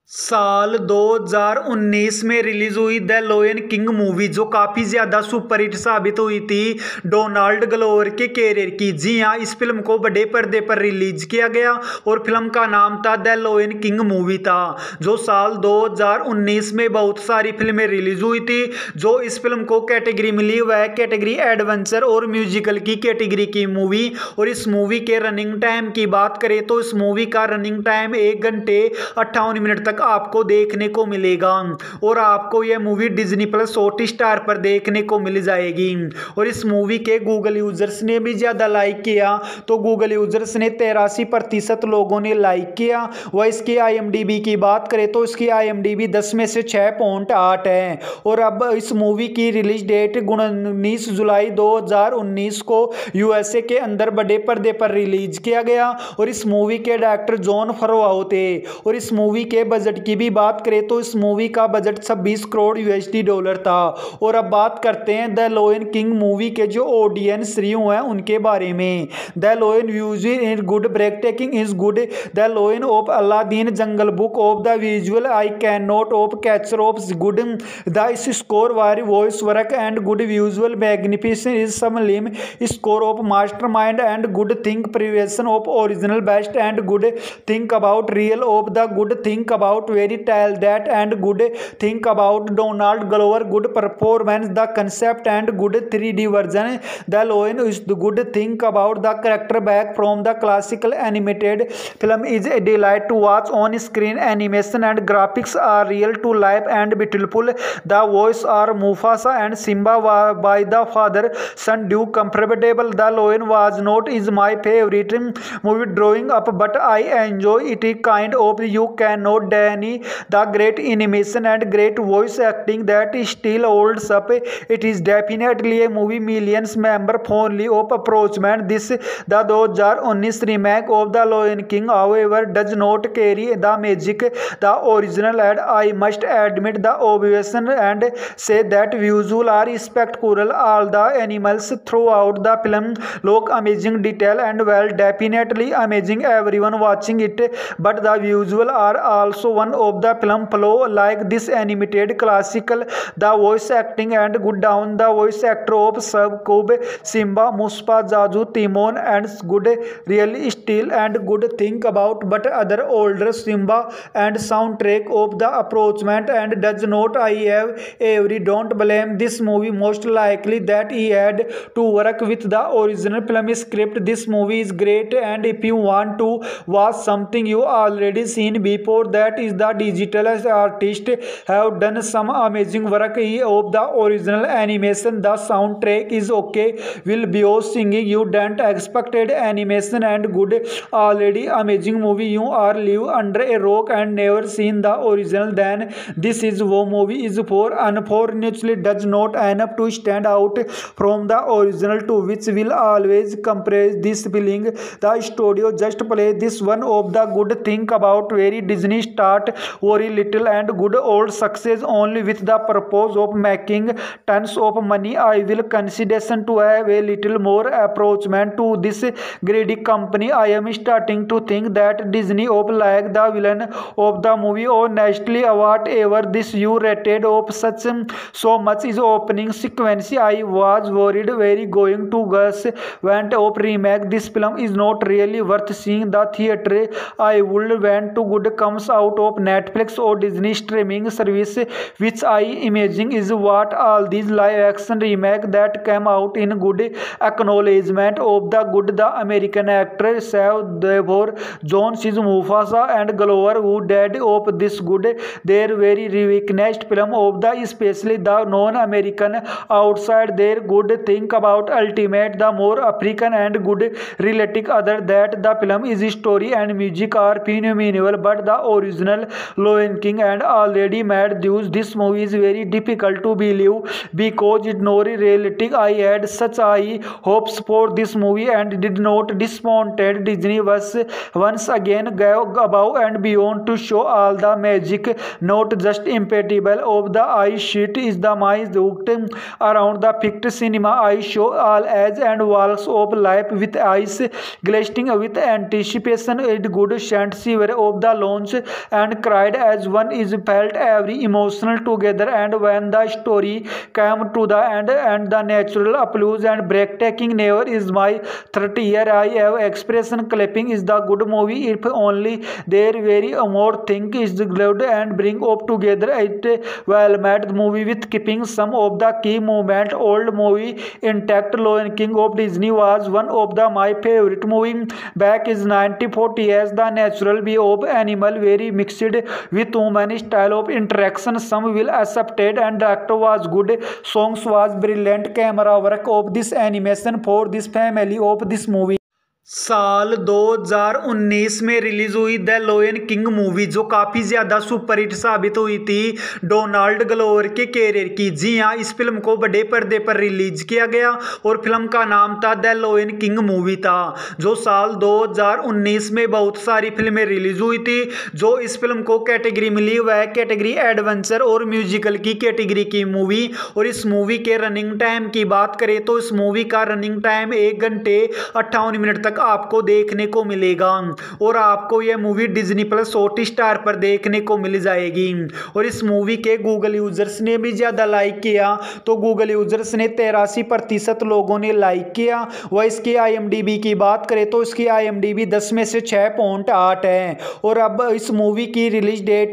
साल 2019 में रिलीज हुई द लायन किंग मूवी जो काफी ज्यादा सुपरहिट साबित हुई थी डोनाल्ड ग्लोवर के कैरियर की। जी हाँ, इस फिल्म को बड़े पर्दे पर रिलीज किया गया और फिल्म का नाम था द लायन किंग मूवी था, जो साल 2019 में बहुत सारी फिल्में रिलीज हुई थी। जो इस फिल्म को कैटेगरी मिली वह कैटेगरी एडवेंचर और म्यूजिकल की कैटेगरी की मूवी। और इस मूवी के रनिंग टाइम की बात करें तो इस मूवी का रनिंग टाइम 1 घंटे 58 मिनट तक आपको देखने को मिलेगा और आपको यह मूवी डिज्नी प्लस हॉटस्टार पर देखने को मिल जाएगी। और इस मूवी के गूगल यूजर्स ने भी ज्यादा लाइक किया, तो गूगल यूजर्स ने 83% लोगों ने लाइक किया। वह इसकी IMDb की बात करें तो इसकी IMDb 10 में से 6.8 है। और अब इस मूवी की रिलीज डेट 19 जुलाई 2019 को USA के अंदर बड़े पर्दे पर रिलीज किया गया। और इस मूवी के डायरेक्टर जॉन फरवाओ थे। और इस मूवी के बजट की भी बात करें तो इस मूवी का बजट 26 करोड़ USD डॉलर था। और अब बात करते हैं द लायन किंग मूवी के जो ऑडियंस रिव्यू हैं उनके बारे में। The lion views is good, break taking is good, the lion of Aladdin, jungle book of the visual I can not of catcher of good, the score वारी voice work and good visual magnificent is sublime score of mastermind and good think privation of original best and good think about real of the good think about very tell that and good think about Donald Glover good performance the concept and good 3D version the lion is the good think about the character back from the classical animated film is a delight to watch on screen animation and graphics are real to life and beautiful the voice are Mufasa and Simba by the father son do comfortable the lion was not is my favorite movie growing up but I enjoy it kind of you cannot deny the great animation and great voice acting that still holds up. It is definitely a movie millions member fondly of approachment this the 2019 remake of the Lion King however does not carry the magic the original and I must admit the obvious and say that visual are spectacular. All the animals throughout the film look amazing detail and well definitely amazing everyone watching it, but the visual are also one of the film flaw like this animated classical the voice acting and good down the voice actor of Sabkub Simba Muspa Zazu Timon and good real still and good think about but other older Simba and soundtrack of the approachment and does not I have every don't blame this movie most likely that he had to work with the original film script. This movie is great and if you want to watch something you already seen before that is the digital artist have done some amazing work of the original animation. The soundtrack is okay will be singing you don't expected animation and good already amazing movie you are live under a rock and never seen the original then this is wo movie is for unfortunately does not enough to stand out from the original to which will always compress this feeling. The studio just play this one of the good thing about very Disney start very little and good old success only with the purpose of making tons of money. I will consideration to have a little more approachment to this greedy company. I am starting to think that Disney of like the villain of the movie honestly whatever this you rated of such so much is opening sequence. I was worried very going to guess went of remake this film is not really worth seeing the theater. I would want to good comes out of Netflix or Disney streaming service which I imagine is what all these live action remake that came out in good acknowledgement of the good the American actor Save Devor Jones is Mufasa and Glover who did of this good their very recognized film of the especially the non-American outside their good think about ultimate the more African and good relating other that the film is story and music are phenomenal but the original Lion King and already made use this movie is very difficult to believe because it no reality. I had such high hopes for this movie and did not disappointed. Disney was once again go above and beyond to show all the magic not just impatible of the ice sheet is the my hooked around the picked cinema. I show all as and walls of life with eyes glistening with anticipation. It good shan't of the launch and cried as one is felt every emotional together. And when the story came to the end and the natural applause and breathtaking never is my 30 year I have expression clapping is the good movie if only there very more thing is good and bring up together it well made movie with keeping some of the key moment old movie intact. Lion King of Disney was one of the my favorite movie back in 1940 as the natural be of animal very mixed with human style of interaction some will accepted and the actor was good songs was brilliant camera work of this animation for this family of this movie। साल 2019 में release हुई the lion king movie जो काफ़ी ज़्यादा superhit साबित हुई थी Donald Glover के कैरियर की। जी हाँ, इस फिल्म को बड़े पर्दे पर रिलीज किया गया और फिल्म का नाम था द लायन किंग मूवी था जो साल 2019 में बहुत सारी फिल्में रिलीज हुई थी। जो इस फिल्म को कैटेगरी मिली वह कैटेगरी एडवेंचर और म्यूजिकल की कैटेगरी की मूवी। और इस मूवी के रनिंग टाइम की बात करें तो इस मूवी का रनिंग टाइम 1 घंटे 58 मिनट तक आपको देखने को मिलेगा और आपको यह मूवी डिज्नी प्लस हॉटस्टार पर देखने को मिल जाएगी। और इस मूवी के गूगल यूजर्स ने भी ज़्यादा लाइक किया तो गूगल यूजर्स ने 83% लोगों ने लाइक किया। वह इसकी IMDb की बात करें तो इसकी IMDb 10 में से 6.8 है। और अब इस मूवी की रिलीज डेट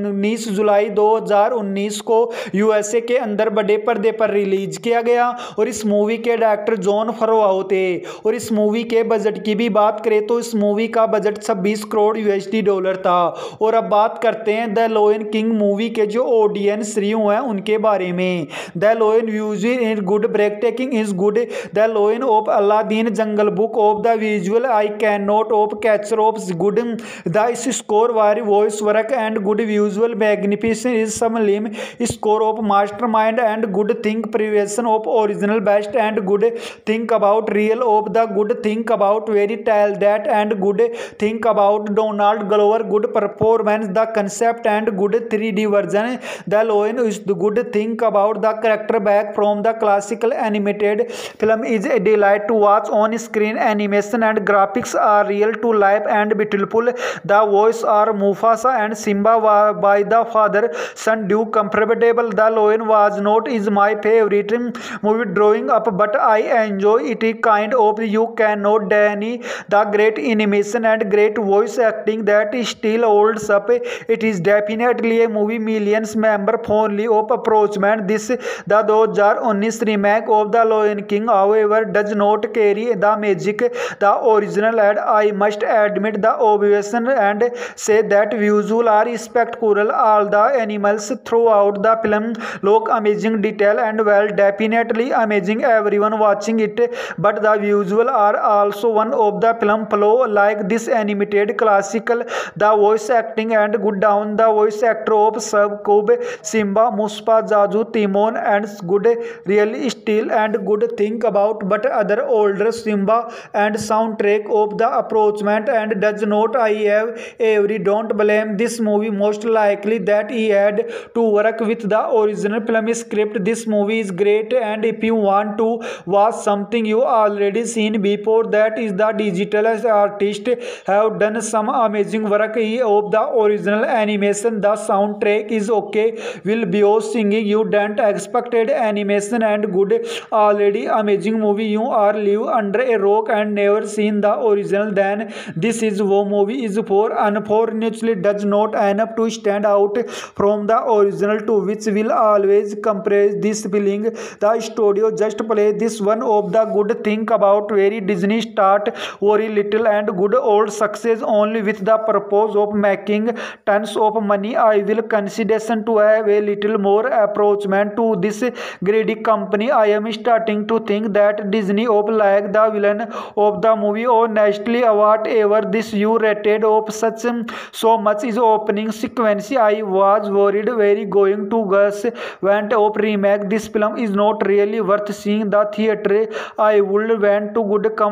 19 जुलाई 2019 को USA के अंदर बड़े पर्दे पर रिलीज किया गया। और इस मूवी के डायरेक्टर जॉन फरवाओ थे। और इस मूवी के बजट की भी बात करें तो इस मूवी का बजट 26 करोड़ USD था। और अब बात करते हैं द लायन किंग मूवी के जो ऑडियंस रिव्यू हैं उनके बारे में। The lion views is good break taking is good the lion of Aladdin jungle book of the visual I can not of catcher of good the score वारी voice work and good visual magnificent is sublime score of mastermind and good think privation of original best and good think about real of the good think about very tell that and good think about Donald Glover good performance the concept and good 3D version the lion is the good think about the character back from the classical animated film is a delight to watch on screen animation and graphics are real to life and beautiful the voice are Mufasa and Simba by the father son do comfortable the lion was not is my favorite movie drawing up but I enjoy it kind of you cannot Danny, the great animation and great voice acting that still holds up. It is definitely a movie millions member fondly of approachment. This the 2019 remake of The Lion King, however, does not carry the magic the original and I must admit the obvious and say that visual are spectacular. All the animals throughout the film look amazing detail and well definitely amazing everyone watching it but the visual are also one of the film flaw like this animated classical the voice acting and good down the voice actor of Sabkob Simba Muspa Zazu Timon and good really still and good think about but other older Simba and soundtrack of the approachment and does not I have every don't blame this movie most likely that he had to work with the original film script. This movie is great and if you want to watch something you already seen before that is the digital artist have done some amazing work of the original animation. The soundtrack is okay will be singing you don't expected animation and good already amazing movie you are live under a rock and never seen the original then this is wo movie is for unfortunately does not enough to stand out from the original to which will always compress this feeling. The studio just play this one of the good thing about very Disney start very little and good old success only with the purpose of making tons of money. I will consideration to have a little more approachment to this greedy company. I am starting to think that Disney of like the villain of the movie honestly whatever this you rated of such so much is opening sequence. I was worried very going to guess went of remake this film is not really worth seeing the theater. I would went to good comes out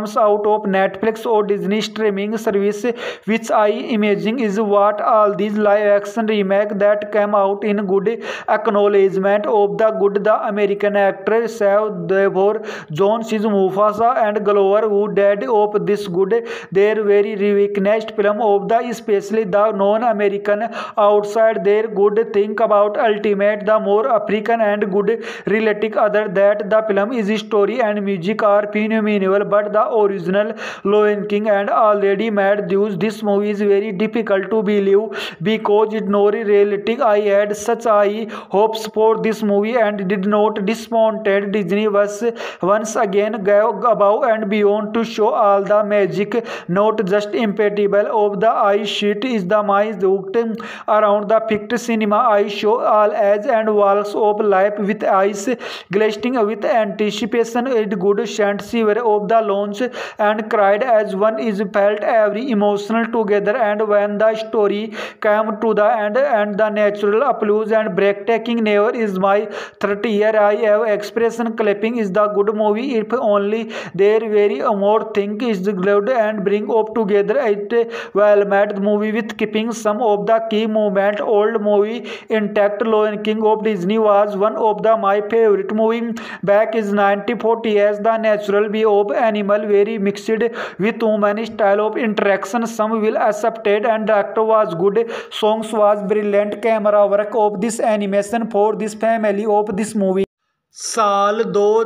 out of Netflix or Disney streaming service, which I imagine is what all these live action remake that came out in good acknowledgement of the good. The American actor Sav Devor Jones is Mufasa and Glover who did of this good. Their very recognized film of the especially the non-American outside their good think about ultimate the more African and good relating other that the film is story and music are phenomenal, but the original Lion King and already made news. This movie is very difficult to believe because it no reality. I had such high hopes for this movie and did not disappointed. Disney was once again go above and beyond to show all the magic, not just impatible of the ice sheet is the my hooked around the picked cinema. I show all as and walls of life with ice glistening with anticipation. It good shan't shiver of the launch and cried as one is felt every emotional together. And when the story came to the end and the natural applause and breathtaking never is my 30-year I have expression clapping is the good movie. If only there very more thing is good and bring up together it well made movie with keeping some of the key moment old movie intact. Lion King of Disney was one of the my favorite movie back is 1940 as the natural be of animal very mixed with human style of interaction. Some will accepted and director was good, songs was brilliant, camera work of this animation for this family of this movie. साल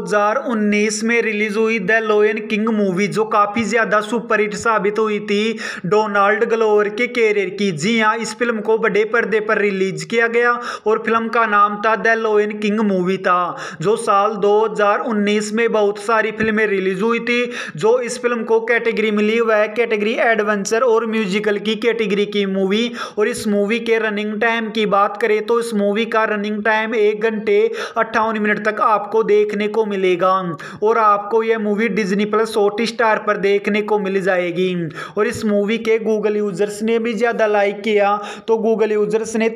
2019 में release हुई the lion king movie जो काफ़ी ज़्यादा superhit साबित हुई थी Donald Glover के कैरियर की। जी हाँ, इस फिल्म को बड़े पर्दे पर रिलीज किया गया और फिल्म का नाम था द लायन किंग मूवी था। जो साल 2019 में बहुत सारी फिल्में रिलीज हुई थी। जो इस फिल्म को कैटेगरी मिली वह कैटेगरी एडवेंचर और म्यूजिकल की कैटेगरी की मूवी। और इस मूवी के रनिंग टाइम की बात करें तो इस मूवी का रनिंग टाइम 1 घंटे 58 मिनट तक आपको देखने को मिलेगा और आपको यह मूवी डिज्नी प्लस हॉटस्टार पर देखने को मिल जाएगी। और इस मूवी के गूगल यूजर्स ने भी ज़्यादा लाइक किया, तो गूगल यूजर्स ने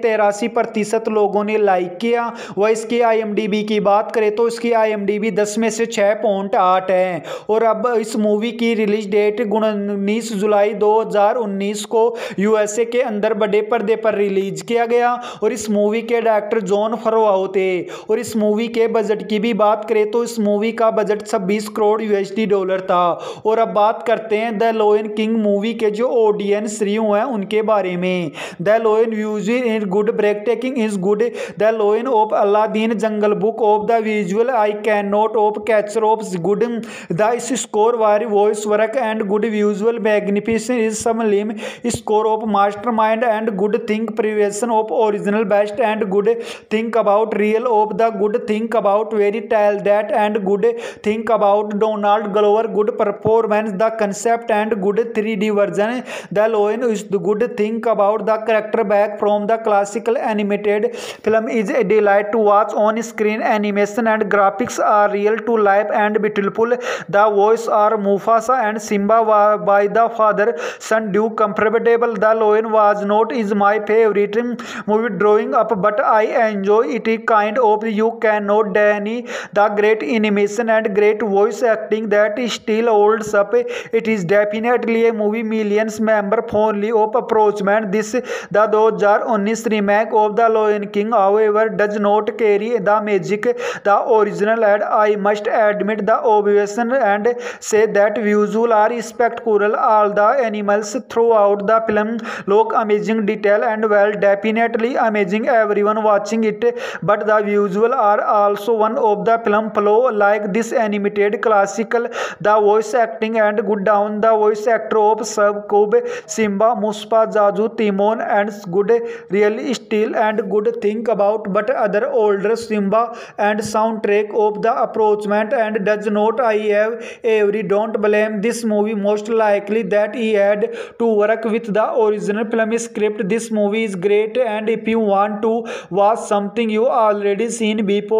83% लोगों ने लाइक किया। वह इसकी IMDb की बात करें तो इसकी IMDb 10 में से 6.8 है। और अब इस मूवी की रिलीज डेट 19 जुलाई 2019 को USA के अंदर बड़े पर्दे पर रिलीज किया गया। और इस मूवी के डायरेक्टर जॉन फरवाओ थे। और इस मूवी के बजट की भी बात करें तो इस मूवी का बजट 26 करोड़ USD था। और अब बात करते हैं द लायन किंग मूवी के जो ऑडियंस रिव्यू हैं उनके बारे में। The lion views in good, break taking is good, the lion of Aladdin, jungle book of the visual I can not of catcher of good, the score वारी voice work and good visual magnificent is sublime score of mastermind and good think privation of original best and good think about real of the good think about very tell that and good think about Donald Glover good performance the concept and good 3D version. The Lion is the good think about the character back from the classical animated film is a delight to watch on screen. Animation and graphics are real to life and beautiful. The voice are Mufasa and Simba by the father son Duke comfortable. The Lion was not is my favorite movie drawing up but I enjoy it kind of you cannot Danny the great animation and great voice acting that still holds up. It is definitely a movie millions member fondly of approachment. This the 2019 remake of the Lion King however does not carry the magic the original and I must admit the obvious and say that visual are spectacular. All the animals throughout the film look amazing detail and well definitely amazing everyone watching it, but the visual are also one of the film flaw like this animated classical the voice acting and good down the voice actor of Sabkob Simba Muspa Zazu Timon and good really still and good think about but other older Simba and soundtrack of the approachment and does not I have every don't blame this movie most likely that he had to work with the original film script. This movie is great and if you want to watch something you already seen before that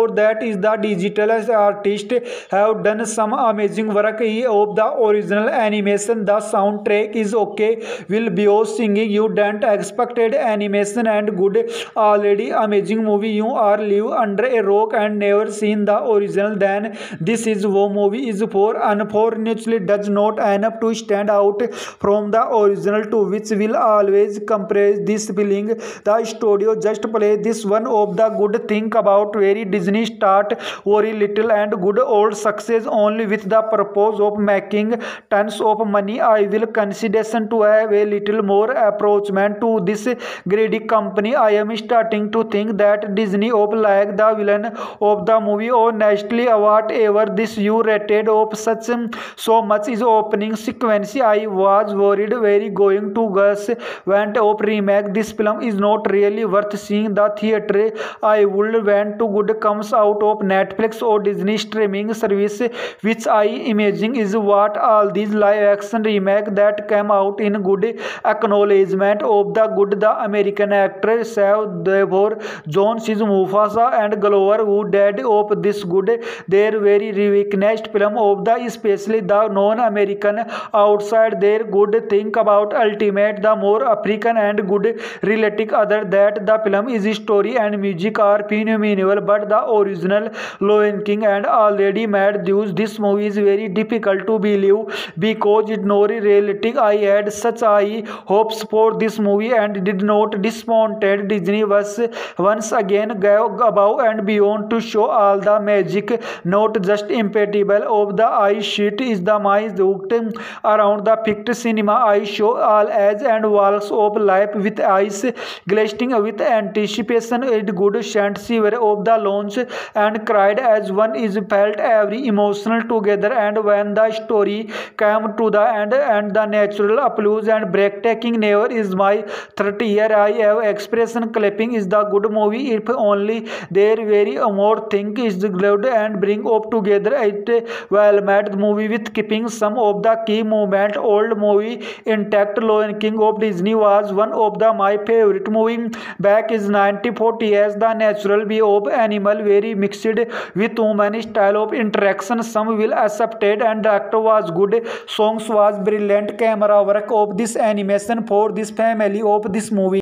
is the digital artist have done some amazing work of the original animation. The soundtrack is okay. Will be singing you don't expected animation and good already amazing movie. You are live under a rock and never seen the original. Then this is wo movie is for unfortunately does not enough to stand out from the original to which will always compress this feeling. The studio just play this one of the good thing about very Disney start very little and good old success only with the purpose of making tons of money. I will consideration to have a little more approachment to this greedy company. I am starting to think that Disney of like the villain of the movie or honestly whatever this you rated of such so much is opening sequence. I was worried very going to guess went of remake this film is not really worth seeing the theater. I would went to good comes out of Netflix or Disney streaming service, which I imagine is what all these live action remake that came out in good acknowledgement of the good the American actor Save therefore Jones is Mufasa and Glover who did of this good their very recognized film of the especially the non-American outside their good think about ultimate the more African and good relating other that the film is story and music are phenomenal but the original Lion King and already made this movie is very difficult to believe because it no reality. I had such high hopes for this movie and did not disappointed. Disney was once again gave above and beyond to show all the magic not just impatible of the ice sheet is the my hooked around the picked cinema. I show all as and walks of life with eyes glistening with anticipation. It good shan't shiver of the launch and cried as one is felt every emotional together and when the story came to the end and the natural applause and breathtaking never is my 30 year I have expression clapping is the good movie if only there very more thing is good and bring up together it well made movie with keeping some of the key moment old movie intact. Lion King of Disney was one of the my favorite movie back is 1940 as the natural be of animal very mixed with human style of interaction some will accepted and director was good songs was brilliant camera work of this animation for this family of this movie.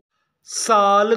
साल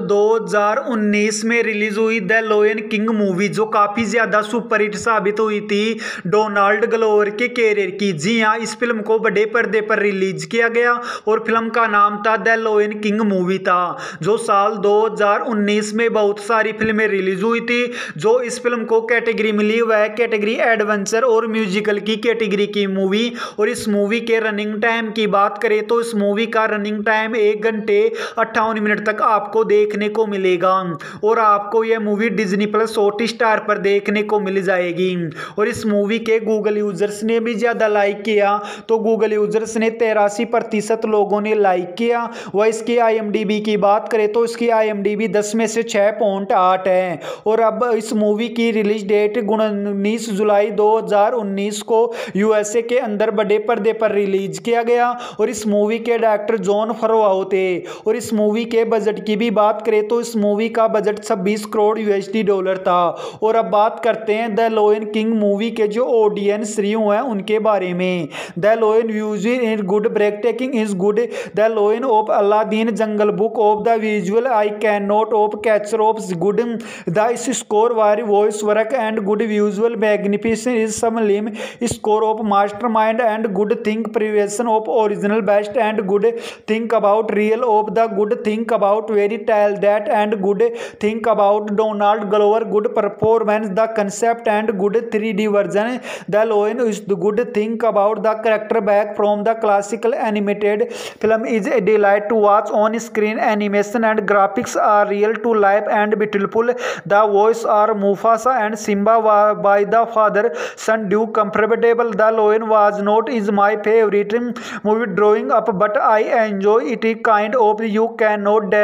2019 में release हुई the lion king movie जो काफ़ी ज़्यादा superhit साबित हुई थी Donald Glover के कैरियर की। जी हाँ, इस फिल्म को बड़े पर्दे पर रिलीज किया गया और फिल्म का नाम था द लायन किंग मूवी था जो साल 2019 में बहुत सारी फिल्में रिलीज हुई थी। जो इस फिल्म को कैटेगरी मिली वह कैटेगरी एडवेंचर और म्यूजिकल की कैटेगरी की मूवी। और इस मूवी के रनिंग टाइम की बात करें तो इस मूवी का रनिंग टाइम 1 घंटे 58 मिनट तक आपको देखने को मिलेगा और आपको यह मूवी डिज्नी प्लस हॉटस्टार पर देखने को मिल जाएगी। और इस मूवी के गूगल यूजर्स ने भी ज्यादा लाइक किया तो गूगल यूजर्स ने 83% लोगों ने लाइक किया। वह इसकी IMDb की बात करें तो इसकी IMDb 10 में से 6.8 है। और अब इस मूवी की रिलीज डेट 19 जुलाई 2019 को USA के अंदर बड़े पर्दे पर रिलीज किया गया। और इस मूवी के डायरेक्टर जॉन फरवाओ थे। और इस मूवी के बजट की भी बात करें तो इस मूवी का बजट 26 करोड़ USD डॉलर था। और अब बात करते हैं द लायन किंग मूवी के जो ऑडियंस रिव्यू हैं उनके बारे में। The lion views in good break taking is good the lion of Aladdin jungle book of the visual I can not of catcher of good the score वारी voice work and good visual magnificent is sublime score of mastermind and good think privation of original best and good think about real of the good think about very tell that and good think about Donald Glover good performance the concept and good 3D version the Lion is the good think about the character back from the classical animated film is a delight to watch on screen animation and graphics are real to life and beautiful the voice are Mufasa and Simba by the father son do comfortable the Lion was not is my favorite movie drawing up but I enjoy it kind of you cannot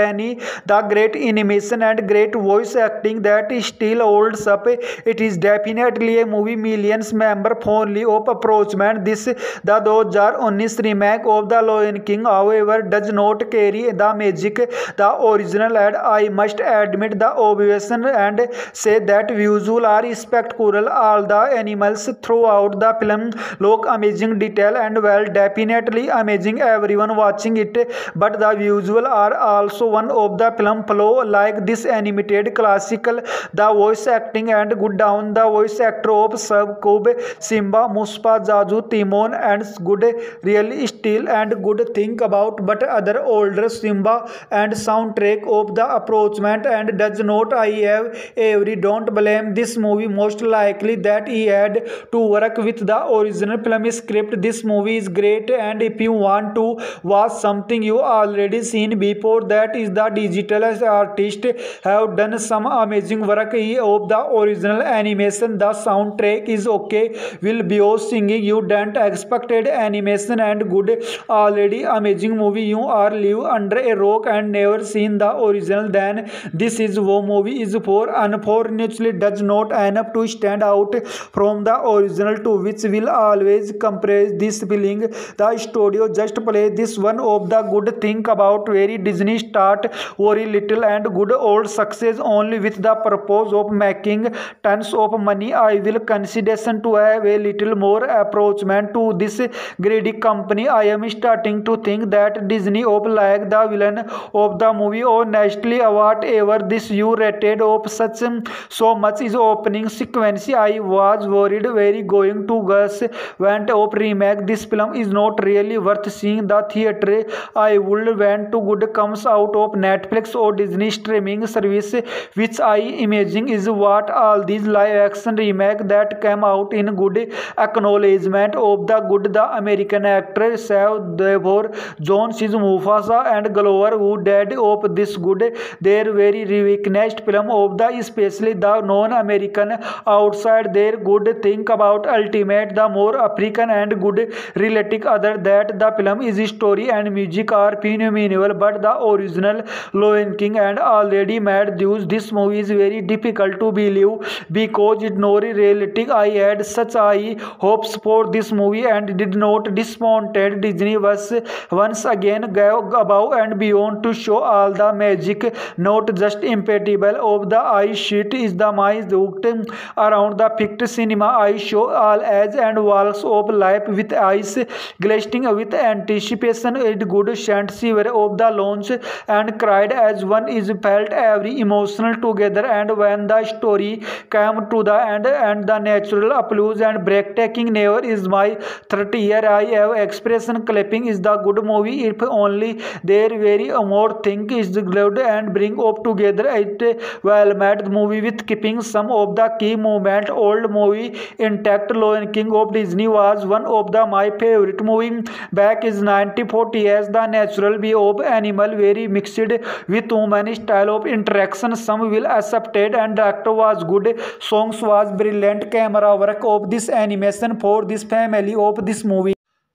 any the great animation and great voice acting that still holds up. It is definitely a movie millions member fondly of approachment. This the 2019 remake of The Lion King, however, does not carry the magic the original had. I must admit the obvious and say that visuals are spectacular. All the animals throughout the film look amazing detail and well, definitely amazing everyone watching it, but the visuals are also one of the film flaw. Like this animated classical, the voice acting and good down. The voice actor of Sabkub, Simba, Muspa, Zazu, Timon and good really still and good think about, but other older Simba and soundtrack of the approachment and does not. I have every don't blame this movie, most likely that he had to work with the original film script. This movie is great, and if you want to watch something you already seen before, that is the digital artist have done some amazing work of the original animation. The soundtrack is okay, will be singing you don't expected animation and good already amazing movie. You are live under a rock and never seen the original, then this is wo movie is for. Unfortunately does not enough to stand out from the original, to which will always compress this feeling. The studio just play this one of the good thing about very Disney start very little and good old success only with the purpose of making tons of money. I will consideration to have a little more approachment to this greedy company. I am starting to think that Disney of like the villain of the movie, honestly whatever this you rated of such so much is opening sequence. I was worried very going to guess went of remake. This film is not really worth seeing the theater. I would went to good comes out of Netflix or Disney streaming service, which I imagine is what all these live action remake that came out in good acknowledgement of the good. The American actor Save Devor Jones is Mufasa and Glover who did of this good their very recognized film of the especially the non-American outside their good think about ultimate the more African and good relating other that the film is story and music are phenomenal, but the original Lion King and already made use. This movie is very difficult to believe because it no reality. I had such high hopes for this movie and did not disappointed. Disney was once again gave above and beyond to show all the magic, not just impatible of the ice sheet is the my hooked around the picked cinema. I show all as and walls of life with eyes glistening with anticipation. It good shan't shiver of the launch and cried as one is felt every emotional together, and when the story came to the end and the natural applause and breathtaking never is my 30 year I have expression clapping is the good movie. If only there very more thing is good and bring up together it well made movie with keeping some of the key movement old movie intact. Lion King of Disney was one of the my favorite movie back is 1940 as the natural be of animal very mixed with human style of interaction. Some will accepted and director was good, songs was brilliant, camera work of this animation for this family of this movie.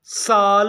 साल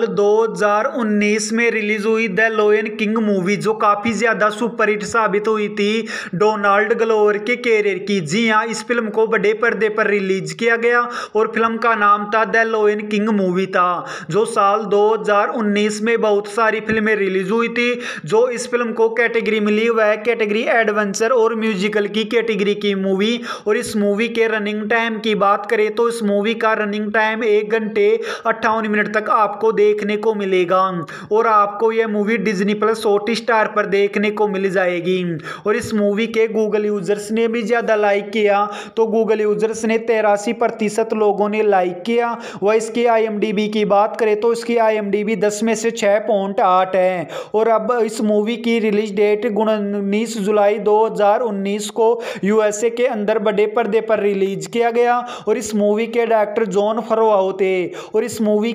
2019 में release हुई the lion king movie, जो काफ़ी ज़्यादा superhit साबित हुई थी Donald Glover के कैरियर की। जी हाँ, इस फिल्म को बड़े पर्दे पर रिलीज किया गया और फिल्म का नाम था द लायन किंग मूवी था, जो साल 2019 में बहुत सारी फिल्में रिलीज हुई थी। जो इस फिल्म को कैटेगरी मिली वह कैटेगरी एडवेंचर और म्यूजिकल की कैटेगरी की मूवी। और इस मूवी के रनिंग टाइम की बात करें तो इस मूवी का रनिंग टाइम 1 घंटे 58 मिनट तक आपको देखने को मिलेगा और आपको यह मूवी डिज्नी प्लस हॉटस्टार पर देखने को मिल जाएगी। और इस मूवी के गूगल यूजर्स ने भी ज़्यादा लाइक किया, तो गूगल यूजर्स ने 83% लोगों ने लाइक किया। वह इसकी IMDb की बात करें तो इसकी IMDb 10 में से 6.8 है। और अब इस मूवी की रिलीज डेट 19 जुलाई 2019 को USA के अंदर बड़े पर्दे पर रिलीज किया गया। और इस मूवी के डायरेक्टर जॉन फरवाओ थे और इस मूवी के बजट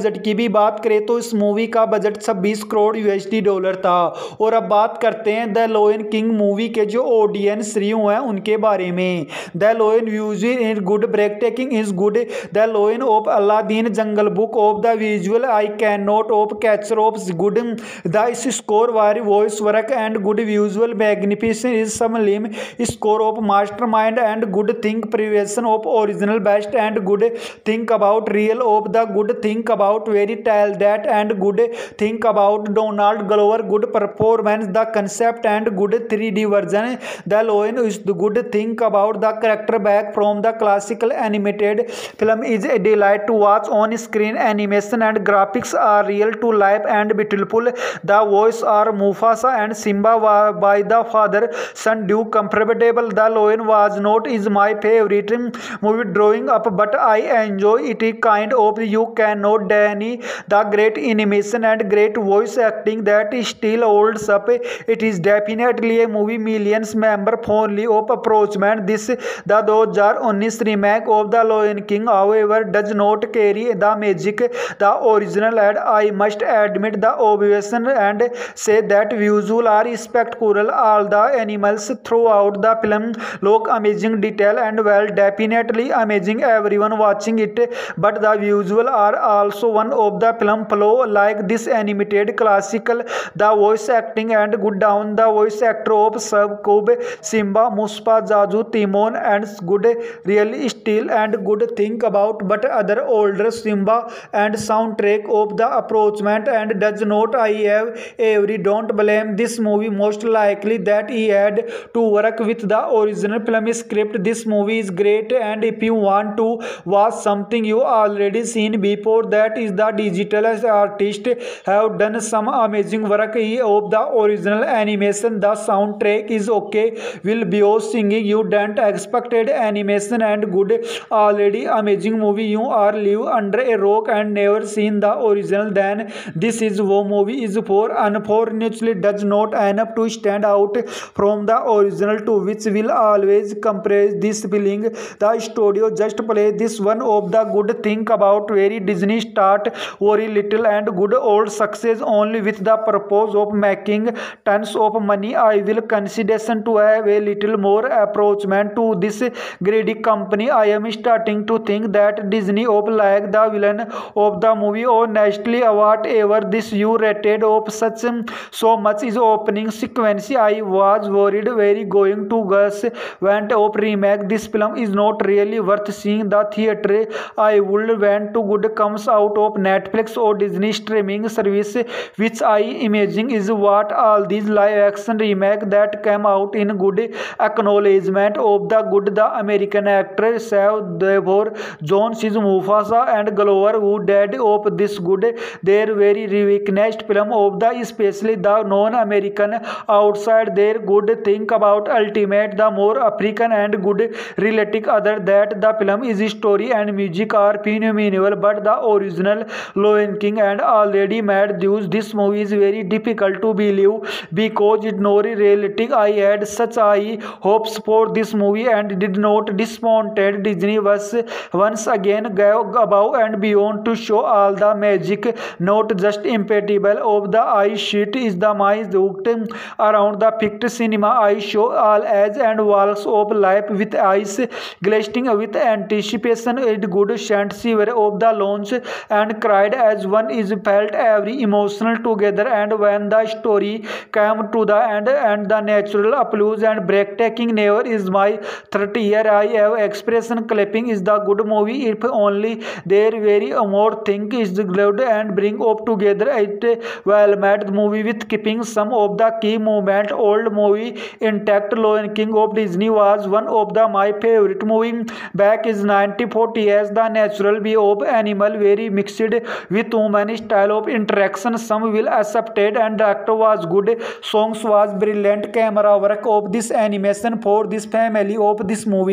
बजट की भी बात करें तो इस मूवी का बजट 26 करोड़ यूएसडी डॉलर था। और अब बात करते हैं द लायन किंग मूवी के जो ऑडियंस रिव्यू हैं उनके बारे में। The lion views in good, break taking is good, the lion of Aladdin, jungle book of the visual I can not of catcher of good, the score वारी voice work and good visual magnificent is sublime score of mastermind and good think privation of original best and good think about real of the good think about very tell that and good think about Donald Glover good performance the concept and good 3D version the lion is the good think about the character back from the classical animated film is a delight to watch on screen animation and graphics are real to life and beautiful the voice are Mufasa and Simba by the father son do comfortable the lion was not is my favorite movie growing up but I enjoy it kind of you cannot deny the great animation and great voice acting that still holds up it is definitely a movie millions member fondly of approachment this the 2019 remake of the Lion King however does not carry the magic the original and I must admit the obvious and say that visual are spectacular all the animals throughout the film look amazing detail and well definitely amazing everyone watching it but the visual are also one of the film flaw like this animated classical the voice acting and good down the voice actor of Sabkub Simba Muspa Zazu Timon and good really still and good think about but other older Simba and soundtrack of the approachment and does not I have every don't blame this movie most likely that he had to work with the original film script this movie is great and if you want to watch something you already seen before that is the digital artist have done some amazing work of the original animation the soundtrack is okay will be singing you don't expected animation and good already amazing movie you are live under a rock and never seen the original then this is wo movie is for unfortunately does not enough to stand out from the original to which will always compress this feeling the studio just play this one of the good thing about very Disney start very little and good old success only with the purpose of making tons of money I will consideration to have a little more approachment to this greedy company I am starting to think that Disney of like the villain of the movie honestly whatever this you rated of such so much is opening sequence I was worried very going to guess went of remake this film is not really worth seeing the theater I would want to good comes out of Netflix or Disney streaming service which I imagine is what all these live action remake that came out in good acknowledgement of the good the American actor Sav Devor Jones is Mufasa and Glover who did of this good their very recognized film of the especially the non-American outside their good think about ultimate the more African and good relating other that the film is story and music are phenomenal but the original Lion King and already made those this movie is very difficult to believe because it no reality I had such high hopes for this movie and did not disappointed Disney was once again gave above and beyond to show all the magic not just impatible of the ice sheet is the my hooked around the picked cinema I show all as and walls of life with eyes glistening with anticipation it good shan't shiver of the launch and cried as one is felt every emotional together and when the story came to the end and the natural applause and breathtaking never is my 30 year I have expression clapping is the good movie if only there very more thing is good and bring up together it well made movie with keeping some of the key moment old movie intact Lion King of Disney was one of the my favorite movie back is 1940 as the natural be of animal very mixed with human style of interaction some will accepted and director was good songs was brilliant camera work of this animation for this family of this movie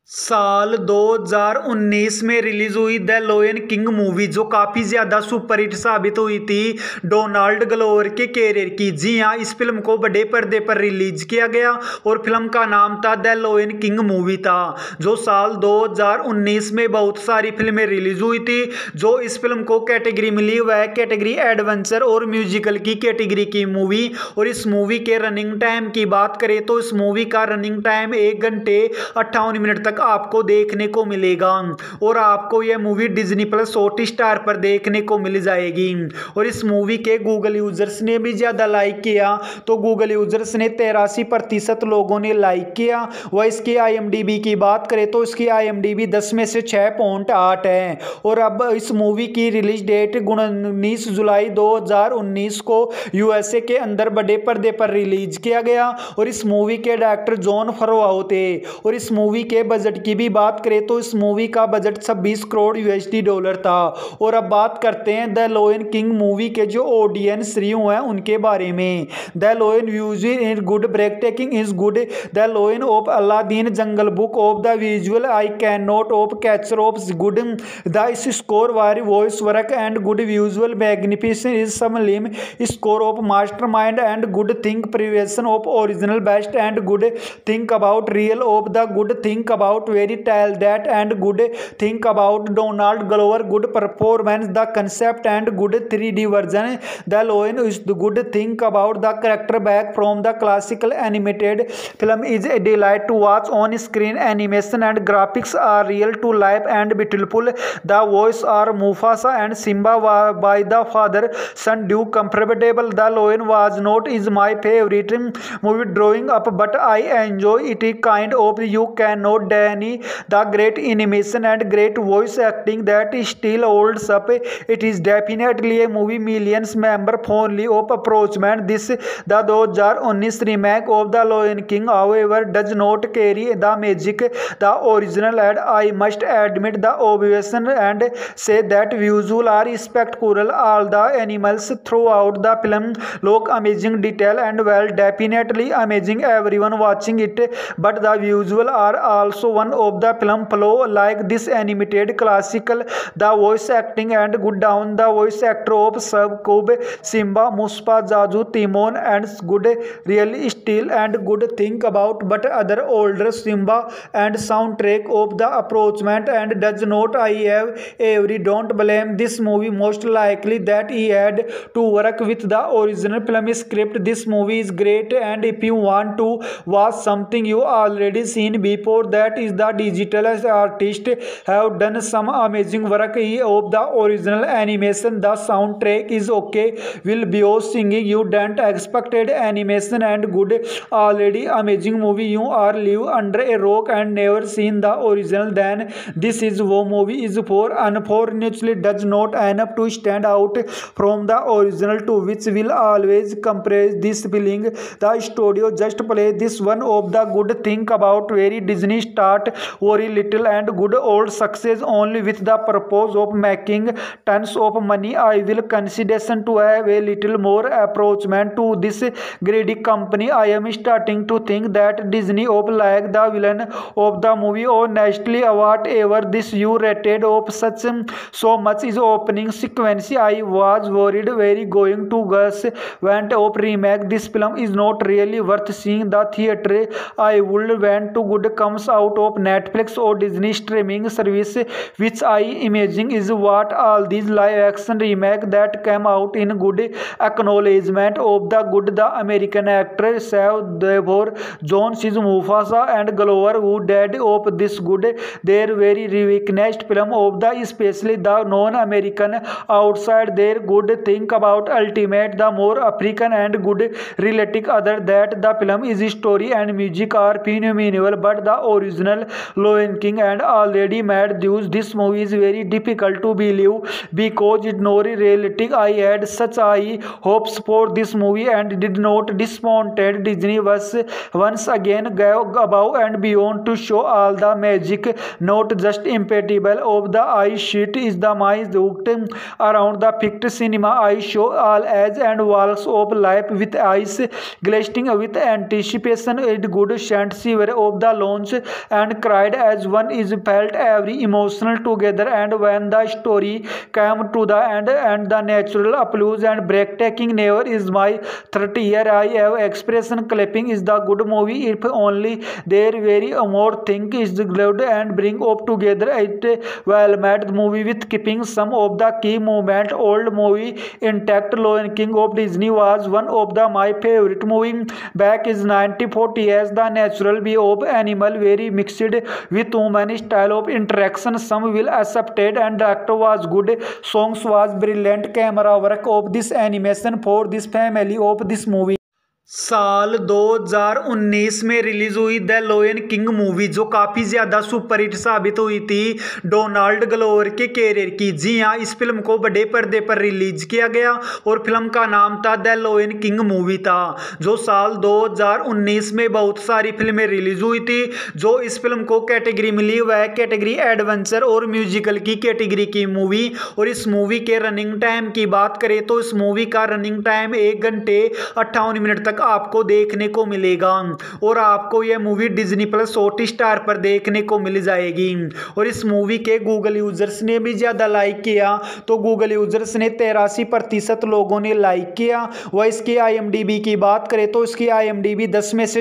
साल 2019 में release हुई the lion king movie जो काफी ज्यादा superhit साबित हुई थी Donald Glover के कैरियर की। जी हां, इस फिल्म को बड़े पर्दे पर रिलीज किया गया और फिल्म का नाम था द लायन किंग मूवी था, जो साल 2019 में बहुत सारी फिल्में रिलीज हुई थी। जो इस फिल्म को कैटेगरी मिली वह कैटेगरी एडवेंचर और म्यूजिकल की कैटेगरी की मूवी। और इस मूवी के रनिंग टाइम की बात करें तो इस मूवी का रनिंग टाइम 1 घंटे 58 मिनट तक आपको देखने को मिलेगा और आपको यह मूवी डिज्नी प्लस हॉटस्टार पर देखने को मिल जाएगी। और इस मूवी के गूगल यूजर्स ने भी ज्यादा लाइक किया, तो गूगल यूजर्स ने 83% लोगों ने लाइक किया। वह इसकी IMDb की बात करें तो इसकी IMDb 10 में से 6.8 है। और अब इस मूवी की रिलीज डेट 19 जुलाई 2019 को USA के अंदर बड़े पर्दे पर रिलीज किया गया। और इस मूवी के डायरेक्टर जॉन फरवाओ थे। और इस मूवी के बजट की भी बात करें तो इस मूवी का बजट 26 करोड़ USD था। और अब बात करते हैं द लायन किंग मूवी के जो ऑडियंस रिव्यू हैं उनके बारे में। The lion views is good, break taking is good, the lion of Aladdin, jungle book of the visual I can not of catcher of good, the score वारी voice work and good visual magnificent is sublime score of mastermind and good think privation of original best and good think about real of the good think about very tell that and good think about Donald Glover good performance the concept and good 3D version the Lion is the good think about the character back from the classical animated film is a delight to watch on screen animation and graphics are real to life and beautiful the voice are Mufasa and Simba by the father son duo comfortable the Lion was not is my favorite movie drawing up but I enjoy it kind of you cannot Danny the great animation and great voice acting that still holds up it is definitely a movie millions member fondly of approachment this the 2019 remake of the Lion King however does not carry the magic the original and I must admit the obvious and say that visual are spectacular all the animals throughout the film look amazing detail and well definitely amazing everyone watching it but the visual are also one of the film flaw like this animated classical the voice acting and good down the voice actor of Sabkub Simba Muspa Zazu Timon and good really still and good think about but other older Simba and soundtrack of the approachment and does not I have every don't blame this movie most likely that he had to work with the original film script this movie is great and if you want to watch something you already seen before that is the digital artist have done some amazing work of the original animation the soundtrack is okay will be singing you don't expected animation and good already amazing movie you are live under a rock and never seen the original then this is wo movie is for unfortunately does not enough to stand out from the original to which will always compress this feeling the studio just play this one of the good thing about very Disney start very little and good old success only with the purpose of making tons of money I will consideration to have a little more approachment to this greedy company I am starting to think that Disney of like the villain of the movie honestly whatever this you rated of such so much is opening sequence I was worried very going to guess went of remake this film is not really worth seeing the theater I would went to good comes out of Netflix or Disney streaming service which I imagine is what all these live action remake that came out in good acknowledgement of the good the American actor Save Devor Jones is Mufasa and Glover who did of this good their very recognized film of the especially the non-American outside their good think about ultimate the more African and good relating other that the film is story and music are phenomenal but the original Lion King and already made news this movie is very difficult to believe because it no reality I had such high hopes for this movie and did not disappointed Disney was once again gave above and beyond to show all the magic not just impatible of the ice sheet is the my hooked around the picked cinema I show all as and walls of life with ice glistening with anticipation it good shan't of the launch and cried as one is felt every emotional together. And when the story came to the end and the natural applause and breathtaking never is my 30 year I have expression clapping is the good movie if only there very more thing is good and bring up together it well made movie with keeping some of the key movement old movie intact. Lion King of Disney was one of the my favorite movie back in 1940 as the natural be of animal very mixed with human style of interaction some will accepted and director was good songs was brilliant camera work of this animation for this family of this movie। साल 2019 में release हुई the lion king movie जो काफ़ी ज़्यादा superhit साबित हुई थी Donald Glover के कैरियर की। जी हाँ, इस फिल्म को बड़े पर्दे पर रिलीज किया गया और फिल्म का नाम था द लायन किंग मूवी था जो साल 2019 में बहुत सारी फिल्में रिलीज हुई थी। जो इस फिल्म को कैटेगरी मिली वह कैटेगरी एडवेंचर और म्यूजिकल की कैटेगरी की मूवी। और इस मूवी के रनिंग टाइम की बात करें तो इस मूवी का रनिंग टाइम 1 घंटे 58 मिनट तक आपको देखने को मिलेगा और आपको यह मूवी डिज्नी प्लस हॉटस्टार पर देखने को मिल जाएगी। और इस मूवी के गूगल यूजर्स ने भी ज्यादा लाइक किया तो गूगल यूजर्स ने 83% लोगों ने लाइक किया। वह इसकी IMDb की बात करें तो इसकी IMDb 10 में से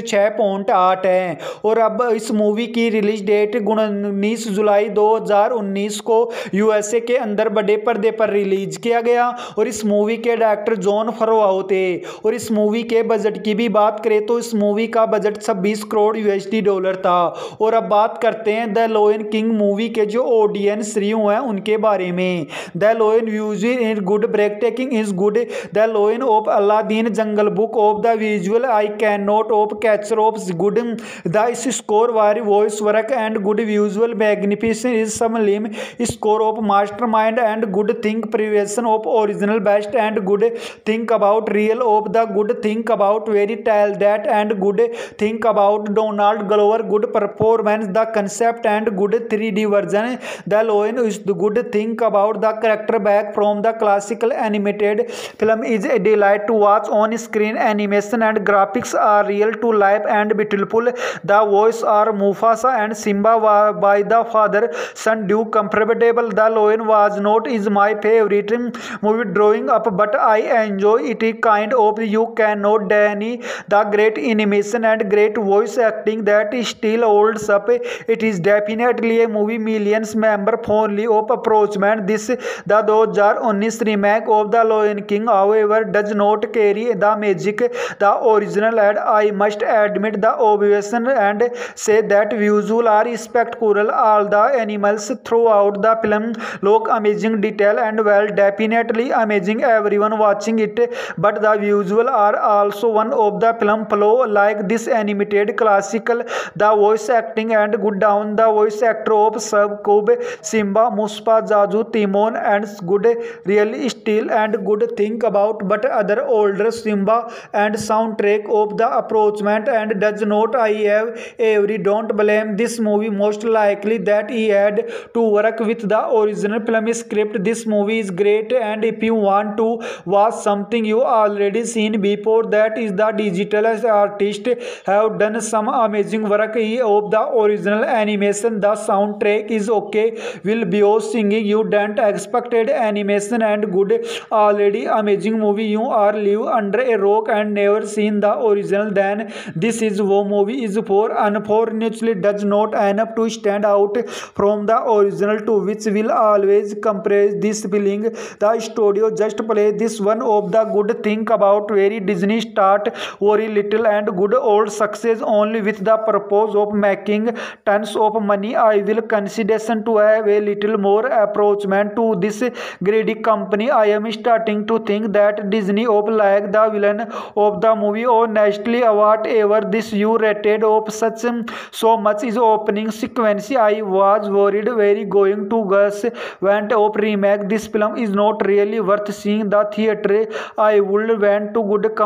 6.8 है। और अब इस मूवी की रिलीज डेट 19 जुलाई 2019 को USA के अंदर बड़े पर्दे पर रिलीज किया गया। और इस मूवी के डायरेक्टर जॉन फरवाओ थे। और इस मूवी के बजट की भी बात करें तो इस मूवी का बजट 26 करोड़ USD था। और अब बात करते हैं द लायन किंग मूवी के जो ऑडियंस रिव्यू हैं उनके बारे में। The lion views is good break taking is good the lion of Aladdin jungle book of the visual I can not of catcher of good the score वारी voice work and good visual magnificent is sublime score of mastermind and good think privation of original best and good think about real of the good think about very tell that and good think about Donald Glover good performance the concept and good 3D version the Lion is the good think about the character back from the classical animated film is a delight to watch on screen animation and graphics are real to life and beautiful the voice are Mufasa and Simba by the father son do comfortable the Lion was not is my favorite movie drawing up but I enjoy it kind of you cannot Danny the great animation and great voice acting that still holds up it is definitely a movie millions member fondly of approachment this the 2019 remake of the Lion King however does not carry the magic the original and I must admit the obvious and say that visual are spectacular all the animals throughout the film look amazing detail and well definitely amazing everyone watching it but the visual are also one of the film flow like this animated classical the voice acting and good down the voice actor of Sabkub Simba Muspa Zazu Timon and good really still and good think about but other older Simba and soundtrack of the approachment and does not I have every don't blame this movie most likely that he had to work with the original film script this movie is great and if you want to watch something you already seen before that is the digital artist have done some amazing work of the original animation the soundtrack is okay will be singing you don't expected animation and good already amazing movie you are live under a rock and never seen the original then this is wo movie is for unfortunately does not enough to stand out from the original to which will always compress this feeling the studio just play this one of the good thing about very Disney start very little and good old success only with the purpose of making tons of money I will consideration to have a little more approachment to this greedy company I am starting to think that Disney of like the villain of the movie honestly whatever this you rated of such so much is opening sequence I was worried very going to guess went of remake this film is not really worth seeing the theater I would went to good comes out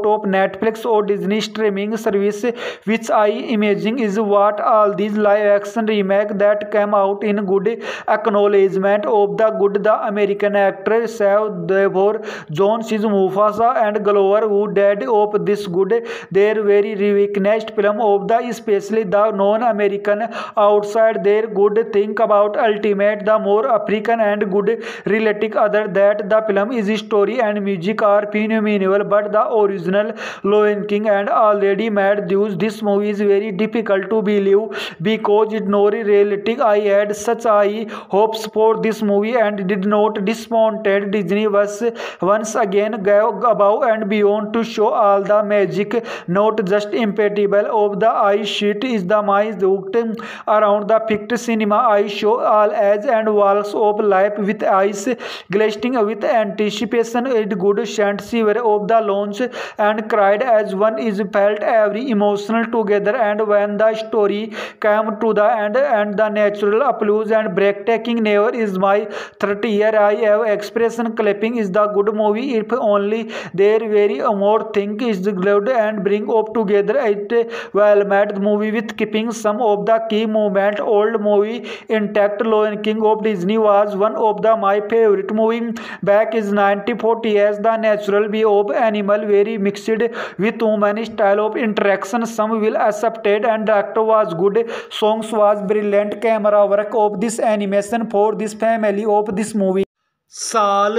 out of Netflix or Disney streaming service, which I imagine is what all these live action remake that came out in good acknowledgement of the good. The American actor Sav Devor Jones is Mufasa and Glover who did of this good. Their very recognized film of the especially the non-American outside their good think about ultimate the more African and good relating other that the film is story and music are phenomenal, but the original Lion King and already made news. This movie is very difficult to believe because it no reality. I had such high hopes for this movie and did not disappointed. Disney was once again gave above and beyond to show all the magic, not just impatible of the ice sheet is the my hooked around the picked cinema. I show all as and walls of life with eyes glistening with anticipation. It good shan't shiver of the launch and cried as one is felt every emotional together. And when the story came to the end and the natural applause and breathtaking never is my 30 year I have expression clapping is the good movie. If only there very more thing is good and bring up together it well made movie with keeping some of the key movement old movie intact. Lion King of Disney was one of the my favorite movie back is 1940 as the natural be of animal very mixed with human style of interaction. Some will accepted and director was good, songs was brilliant, camera work of this animation for this family of this movie. साल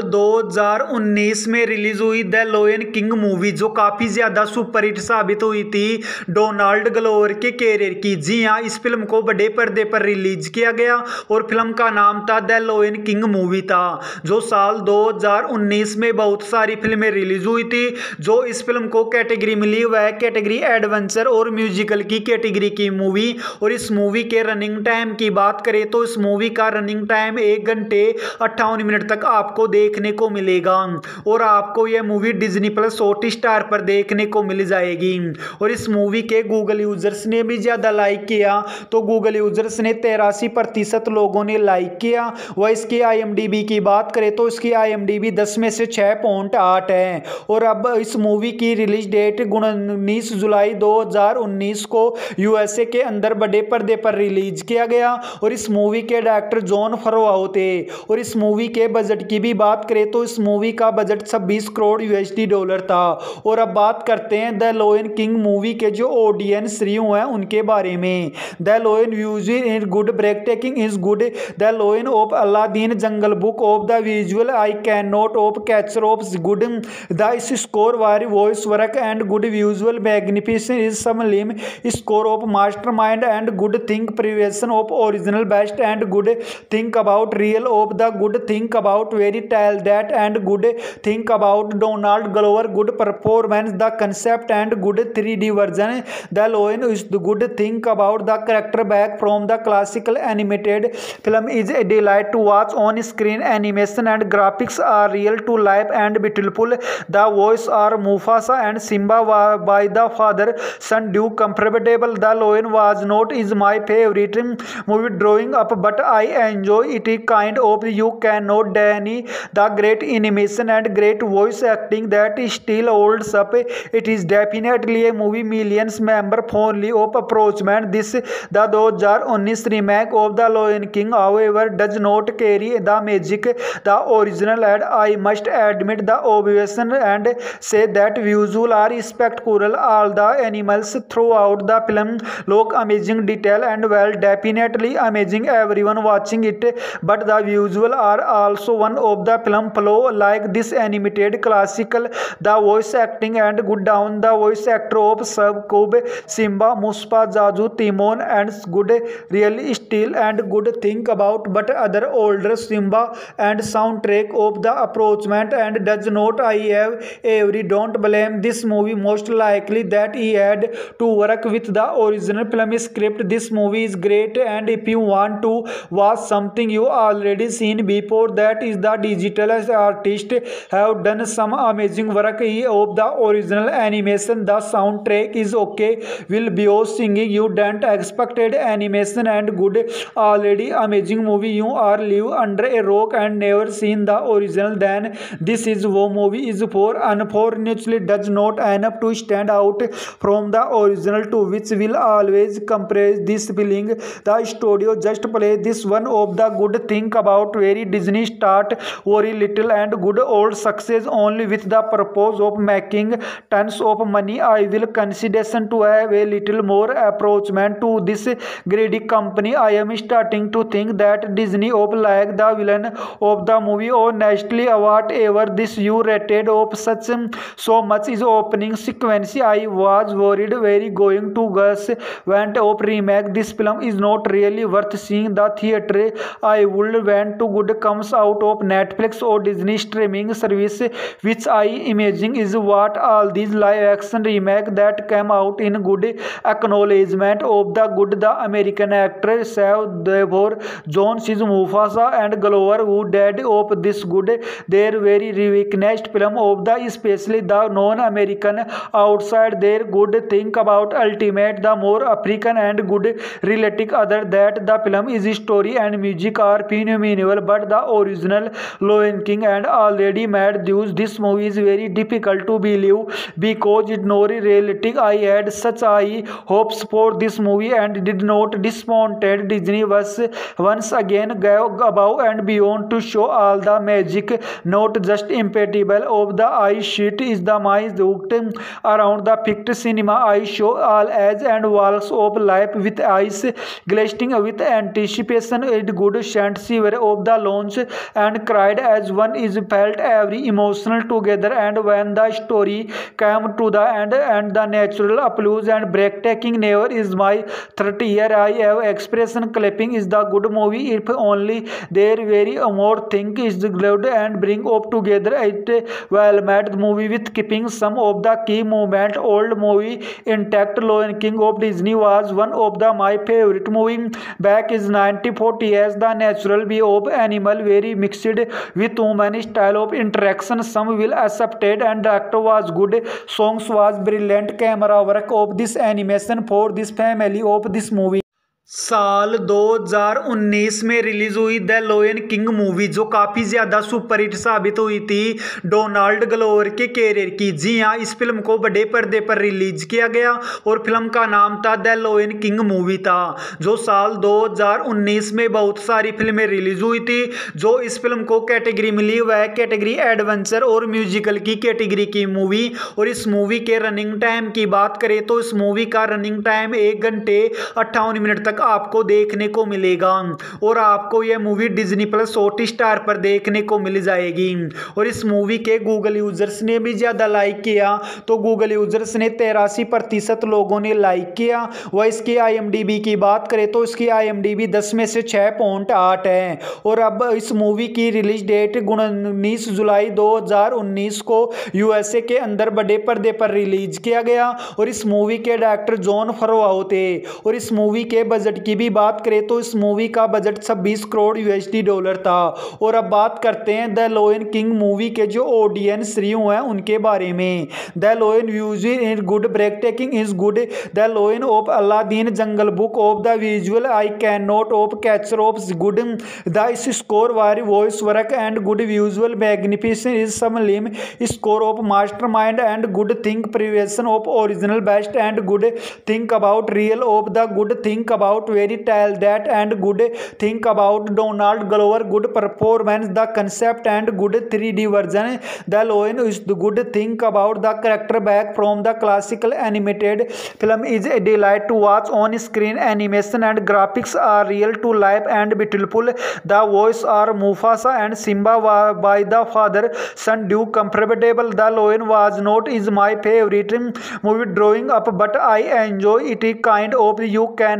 2019 में release हुई the lion king movie जो काफ़ी ज़्यादा superhit साबित हुई थी Donald Glover के कैरियर की। जी हाँ, इस फिल्म को बड़े पर्दे पर रिलीज किया गया और फिल्म का नाम था द लायन किंग मूवी था, जो साल 2019 में बहुत सारी फिल्में रिलीज हुई थी। जो इस फिल्म को कैटेगरी मिली वह कैटेगरी एडवेंचर और म्यूजिकल की कैटेगरी की मूवी। और इस मूवी के रनिंग टाइम की बात करें तो इस मूवी का रनिंग टाइम 1 घंटे 58 मिनट तक आपको देखने को मिलेगा और आपको यह मूवी डिज्नी प्लस हॉटस्टार पर देखने को मिल जाएगी। और इस मूवी के गूगल यूजर्स ने भी ज़्यादा लाइक किया, तो गूगल यूजर्स ने 83% लोगों ने लाइक किया। वह इसकी IMDb की बात करें तो इसकी IMDb 10 में से 6.8 है। और अब इस मूवी की रिलीज डेट 19 जुलाई 2019 को USA के अंदर बड़े पर्दे पर रिलीज किया गया। और इस मूवी के डायरेक्टर जॉन फरवाओ थे। और इस मूवी के बजट की भी बात करें तो इस मूवी का बजट 26 करोड़ USD था। और अब बात करते हैं द लायन किंग मूवी के जो ऑडियंस रिव्यू हैं उनके बारे में। The lion views in good, break taking is good, the lion of Aladdin, jungle book of the visual I can not of catcher of good, the score वारी voice work and good visual magnificent is sublime score of mastermind and good think privation of original best and good think about real of the good think about very tell that and good think about Donald Glover good performance the concept and good 3D version. The Lion is the good think about the character back from the classical animated film is a delight to watch on screen. Animation and graphics are real to life and beautiful. The voice are Mufasa and Simba by the father son Duke comfortable. The Lion was not is my favorite movie drawing up but I enjoy it kind of you cannot Danny, the great animation and great voice acting that still holds up. It is definitely a movie millions member fondly of approachment. This the 2019 remake of the Lion King however does not carry the magic the original and I must admit the obvious and say that visual are spectacular. All the animals throughout the film look amazing detail and well definitely amazing everyone watching it, but the visual are also one of the film flow like this animated classical. The voice acting and good down the voice actor of Sabkob, Simba, Muspa, Zazu, Timon and good real still and good think about but other older Simba and soundtrack of the approachment and does not I have every don't blame this movie most likely that he had to work with the original film script. This movie is great and if you want to watch something you already seen before that that is the digital artist have done some amazing work of the original animation. The soundtrack is okay, will be singing you don't expected animation and good already amazing movie. You are live under a rock and never seen the original, then this is what movie is for. Unfortunately does not enough to stand out from the original, to which will always compress this feeling. The studio just play this one of the good thing about very Disney start very little and good old success only with the purpose of making tons of money. I will consideration to have a little more approachment to this greedy company. I am starting to think that Disney of like the villain of the movie, honestly whatever this you rated of such so much is opening sequence. I was worried very going to guess went of remake this film is not really worth seeing the theater. I would went to good comes out of Netflix or Disney streaming service, which I imagine is what all these live action remake that came out in good acknowledgement of the good. The American actor Save Devor Jones is Mufasa and Glover who did of this good their very recognized film of the especially the non-American outside their good think about ultimate the more African and good relating other that the film is story and music are phenomenal, but the original Lion King and already made news. This movie is very difficult to believe because it no reality. I had such high hopes for this movie and did not disappointed. Disney was once again gave above and beyond to show all the magic, not just impatible of the ice sheet is the my hooked around the picked cinema. I show all as and walls of life with eyes glistening with anticipation. It good shan't shiver of the launch and cried as one is felt every emotional together. And when the story came to the end and the natural applause and breathtaking never is my 30 year I have expression clapping is the good movie. If only there very more thing is good and bring up together it well made movie with keeping some of the key moment old movie intact. Lion King of Disney was one of the my favorite movie back in 1940 as the natural be of animal very mixed with human style of interaction. Some will accepted and director was good, songs was brilliant, camera work of this animation for this family of this movie. साल 2019 में release हुई the lion king movie जो काफ़ी ज़्यादा superhit साबित हुई थी Donald Glover के कैरियर की। जी हाँ, इस फिल्म को बड़े पर्दे पर रिलीज किया गया और फिल्म का नाम था द लायन किंग मूवी था, जो साल 2019 में बहुत सारी फिल्में रिलीज हुई थी। जो इस फिल्म को कैटेगरी मिली वह कैटेगरी एडवेंचर और म्यूजिकल की कैटेगरी की मूवी। और इस मूवी के रनिंग टाइम की बात करें तो इस मूवी का रनिंग टाइम 1 घंटे 58 मिनट तक आपको देखने को मिलेगा और आपको यह मूवी डिज्नी प्लस हॉटस्टार पर देखने को मिल जाएगी। और इस मूवी के गूगल यूजर्स ने भी ज़्यादा लाइक किया, तो गूगल यूजर्स ने 83% लोगों ने लाइक किया। वह इसकी IMDb की बात करें तो इसकी IMDb 10 में से 6.8 है। और अब इस मूवी की रिलीज डेट 19 जुलाई 2019 को USA के अंदर बड़े पर्दे पर रिलीज किया गया। और इस मूवी के डायरेक्टर जॉन फरवाओ थे। और इस मूवी के बजट की भी बात करें तो इस मूवी का बजट 26 करोड़ USD था। और अब बात करते हैं द लायन किंग मूवी के जो ऑडियंस रिव्यू हैं उनके बारे में। The lion views in good, break taking is good, the lion of Aladdin, jungle book of the visual I can not of catcher of good, the score वारी voice work and good visual magnificent is sublime, score of mastermind and good think privation of original best and good think about real of the good think about very tell that and good think about Donald Glover good performance, the concept and good 3D version. The Lion is the good think about the character back from the classical animated film is a delight to watch on screen. Animation and graphics are real to life and beautiful. The voice are Mufasa and Simba by the father son duo comfortable. The Lion was not is my favorite movie growing up, but I enjoy it kind of you cannot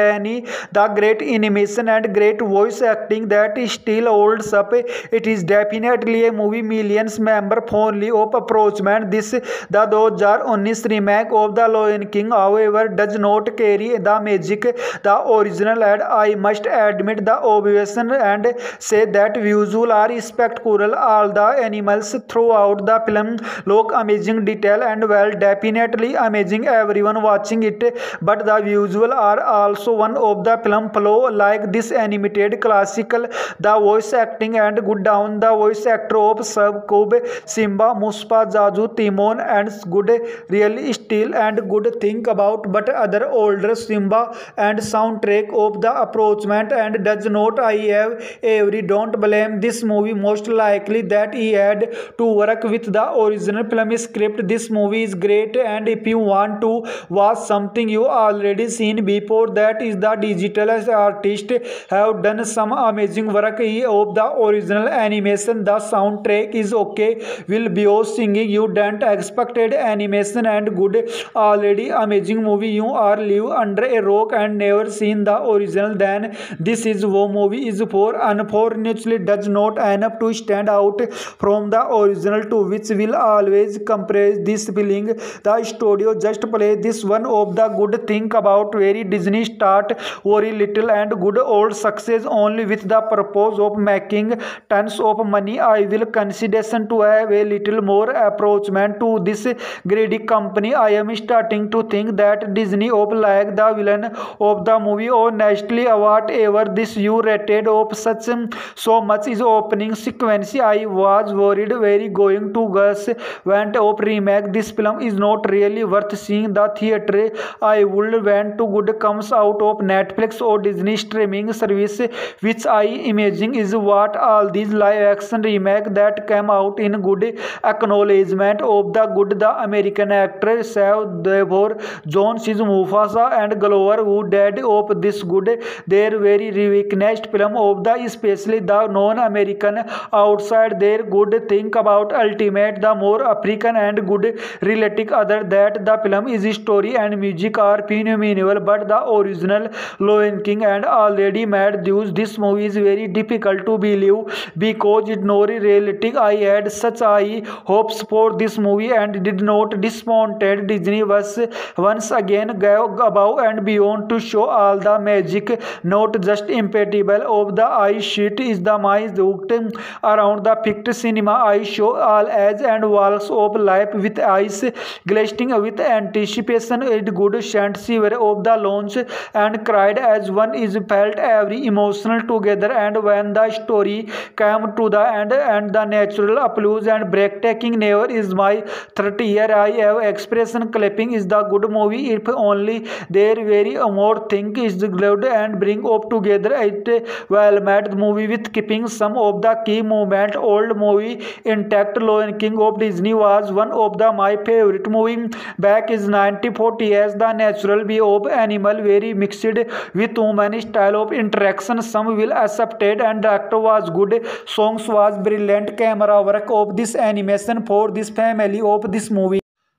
any the great animation and great voice acting that still holds up. It is definitely a movie millions member fondly of approachment. This the 2019 remake of The Lion King, however, does not carry the magic the original, and I must admit the obvious and say that visuals are spectacular. All the animals throughout the film look amazing detail and well, definitely amazing everyone watching it, but the visuals are also one of the film flaw. Like this animated classical, the voice acting and good down the voice actor of Sabkub, Simba, Muspa, Zazu, Timon and good really still and good think about, but other older Simba and soundtrack of the approachment and does not I have every don't blame this movie, most likely that he had to work with the original film script. This movie is great, and if you want to watch something you already seen before, that is the digital artist have done some amazing work of the original animation. The soundtrack is okay, will be singing you don't expected animation and good already amazing movie. You are live under a rock and never seen the original, then this is wo movie is for. Unfortunately does not enough to stand out from the original, to which will always compress this feeling. The studio just play this one of the good thing about very Disney start very little and good old success only with the purpose of making tons of money. I will consideration to have a little more approachment to this greedy company. I am starting to think that Disney of like the villain of the movie, or honestly whatever this you rated of such so much is opening sequence. I was worried very going to guess went of remake this film is not really worth seeing the theater. I would went to good comes out of Netflix or Disney streaming service, which I imagine is what all these live action remake that came out in good acknowledgement of the good the American actor Save Devor Jones is Mufasa and Glover who did of this good their very recognized film of the especially the non-American outside their good think about ultimate the more African and good relating other that the film is story and music are phenomenal, but the original Lion King and already made this movie is very difficult to believe because it no reality. I had such high hopes for this movie and did not disappointed. Disney was once again gave above and beyond to show all the magic, not just impatible of the ice sheet is the my hooked around the picked cinema. I show all as and walls of life with eyes glistening with anticipation. It good shan't shiver of the launch and cried as one is felt every emotional together, and when the story came to the end and the natural applause and breathtaking never is my 30 year I have expression clapping is the good movie. If only there very more thing is good and bring up together it well made movie with keeping some of the key moment old movie intact. Lion King of Disney was one of the my favorite movie back is 1940 as the natural be of animal very mixed with human style of interaction. Some will accept it and director was good, songs was brilliant, camera work of this animation for this family of this movie.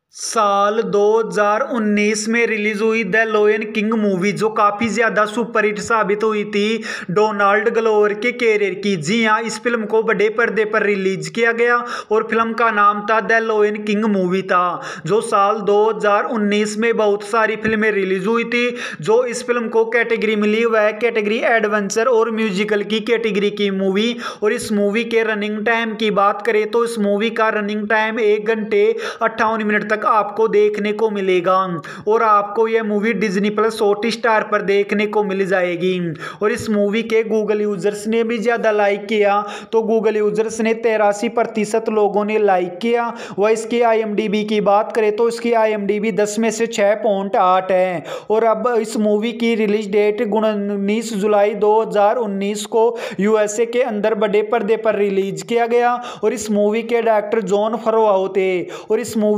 साल 2019 में release हुई the lion king movie, जो काफ़ी ज़्यादा superhit साबित हुई थी Donald Glover के कैरियर की। जी हाँ, इस फिल्म को बड़े पर्दे पर रिलीज किया गया और फिल्म का नाम था द लायन किंग मूवी था, जो साल 2019 में बहुत सारी फिल्में रिलीज हुई थी। जो इस फिल्म को कैटेगरी मिली वह कैटेगरी एडवेंचर और म्यूजिकल की कैटेगरी की मूवी। और इस मूवी के रनिंग टाइम की बात करें तो इस मूवी का रनिंग टाइम 1 घंटे 58 मिनट तक आपको देखने को मिलेगा और आपको यह मूवी डिज्नी प्लस हॉटस्टार पर देखने को मिल जाएगी। और इस मूवी के गूगल यूजर्स ने भी ज़्यादा लाइक किया, तो गूगल यूजर्स ने 83% लोगों ने लाइक किया। वह इसकी IMDb की बात करें तो इसकी IMDb 10 में से 6.8 है। और अब इस मूवी की रिलीज डेट 19 जुलाई 2019 को USA के अंदर बड़े पर्दे पर रिलीज किया गया। और इस मूवी के डायरेक्टर जॉन फरवाओ थे। और इस मूवी के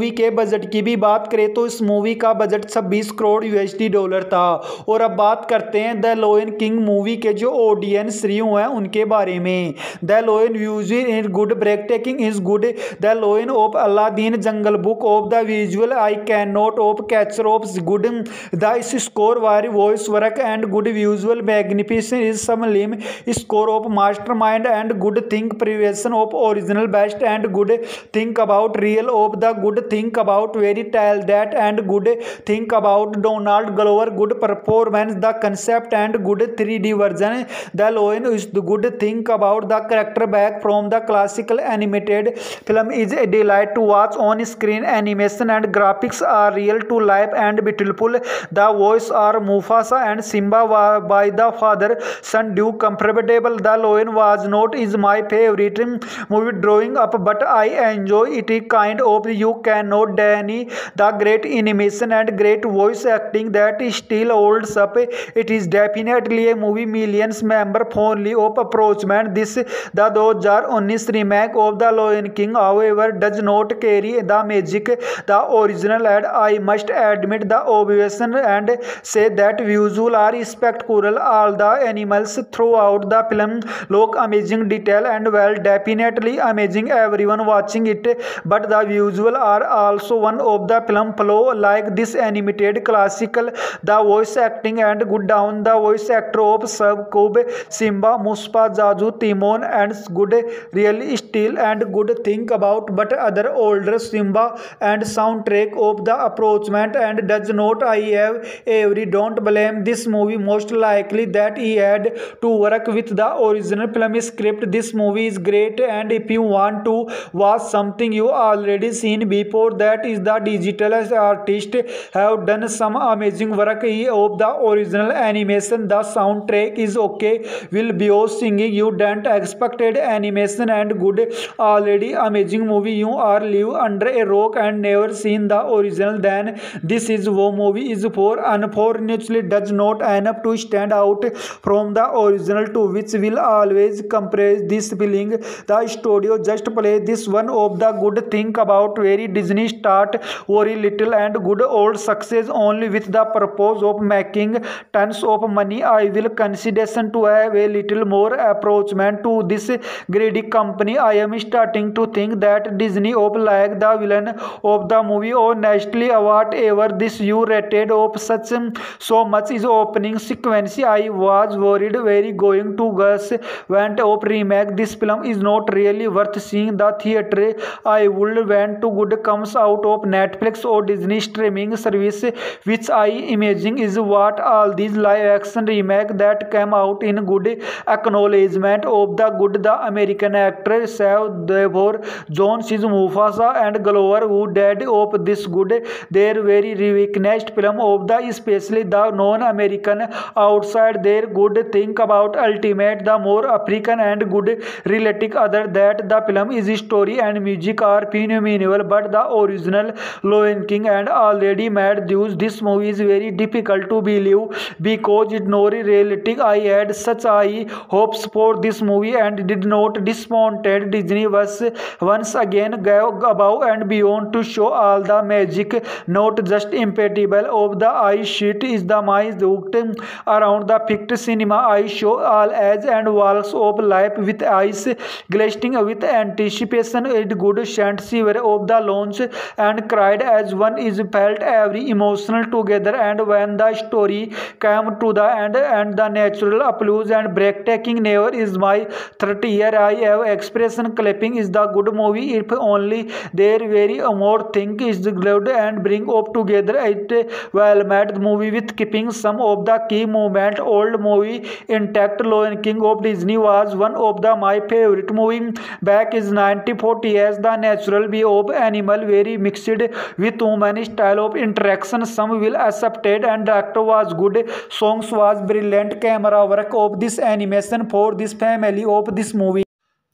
बजट की भी बात करें तो इस मूवी का बजट 26 करोड़ यूएसडी डॉलर था। और अब बात करते हैं द लायन किंग मूवी के जो ऑडियंस रिव्यू हैं उनके बारे में। The lion views in good, break taking is good, the lion of Aladdin, jungle book of the visual I can not of catcher of good, the score वारी voice work and good visual magnificent is sublime score of mastermind and good think privation of original best and good think about real of the good think about very tell that and good think about Donald Glover good performance the concept and good 3D version the lion is the good think about the character back from the classical animated film is a delight to watch on screen. Animation and graphics are real to life and beautiful. The voice are Mufasa and Simba by the father son duo comfortable. The Lion was not is my favorite movie growing up, but I enjoy it kind of you cannot deny the great animation and great voice acting that still holds up. It is definitely a movie millions member fondly of approachment. This the 2019 remake of The Lion King however does not carry the magic the original, and I must admit the obvious and say that visual are spectacular. All the animals throughout the film look amazing detail and well definitely amazing everyone watching it, but the visual are also one of the film flaw. Like this animated classical, the voice acting and good down the voice actor of Sabkub, Simba, Muspa, Zazu, Timon and good really still and good think about, but other older Simba and soundtrack of the approachment and does not I have every don't blame this movie most likely that he had to work with the original film script. This movie is great, and if you want to watch something you already seen before, that is the digital artist have done some amazing work of the original animation. The soundtrack is okay, will be singing you don't expected animation and good already amazing movie. You are live under a rock and never seen the original, then this is wo movie is for. Unfortunately does not enough to stand out from the original, to which will always compress this feeling. The studio just play this one of the good thing about very Disney start very little and good old success only with the purpose of making tons of money. I will consideration to have a little more approachment to this greedy company. I am starting to think that Disney of like the villain of the movie, or honestly whatever this you rated of such so much is opening sequence. I was worried very going to guess went of remake this film is not really worth seeing the theater. I would went to good comes out of Netflix or Disney streaming service, which I imagine is what all these live action remake that came out in good acknowledgement of the good the American actor Save therefore Jones is Mufasa and Glover who did of this good their very recognized film of the especially the non-American outside their good think about ultimate the more African and good relating other that the film is story and music are phenomenal, but the original Lion King and already made this movie is very difficult to believe because it no reality. I had such high hopes for this movie and did not disappointed. Disney was once again gave above and beyond to show all the magic, not just impatible of the ice sheet is the my hooked around the picked cinema. I show all as and walls of life with ice glistening with anticipation. It good shan't shiver of the launch and cried as one is felt every emotional together, and when the story came to the end and the natural applause and breathtaking never is my 30 year I have expression clapping is the good movie. If only there very more thing is good and bring up together it well made movie with keeping some of the key moment old movie intact. Lion King of Disney was one of the my favorite movie back is 1940 as the natural be of animal very mixed with human style of interaction. Some will accepted and director was good, songs was brilliant, camera work of this animation for this family of this movie.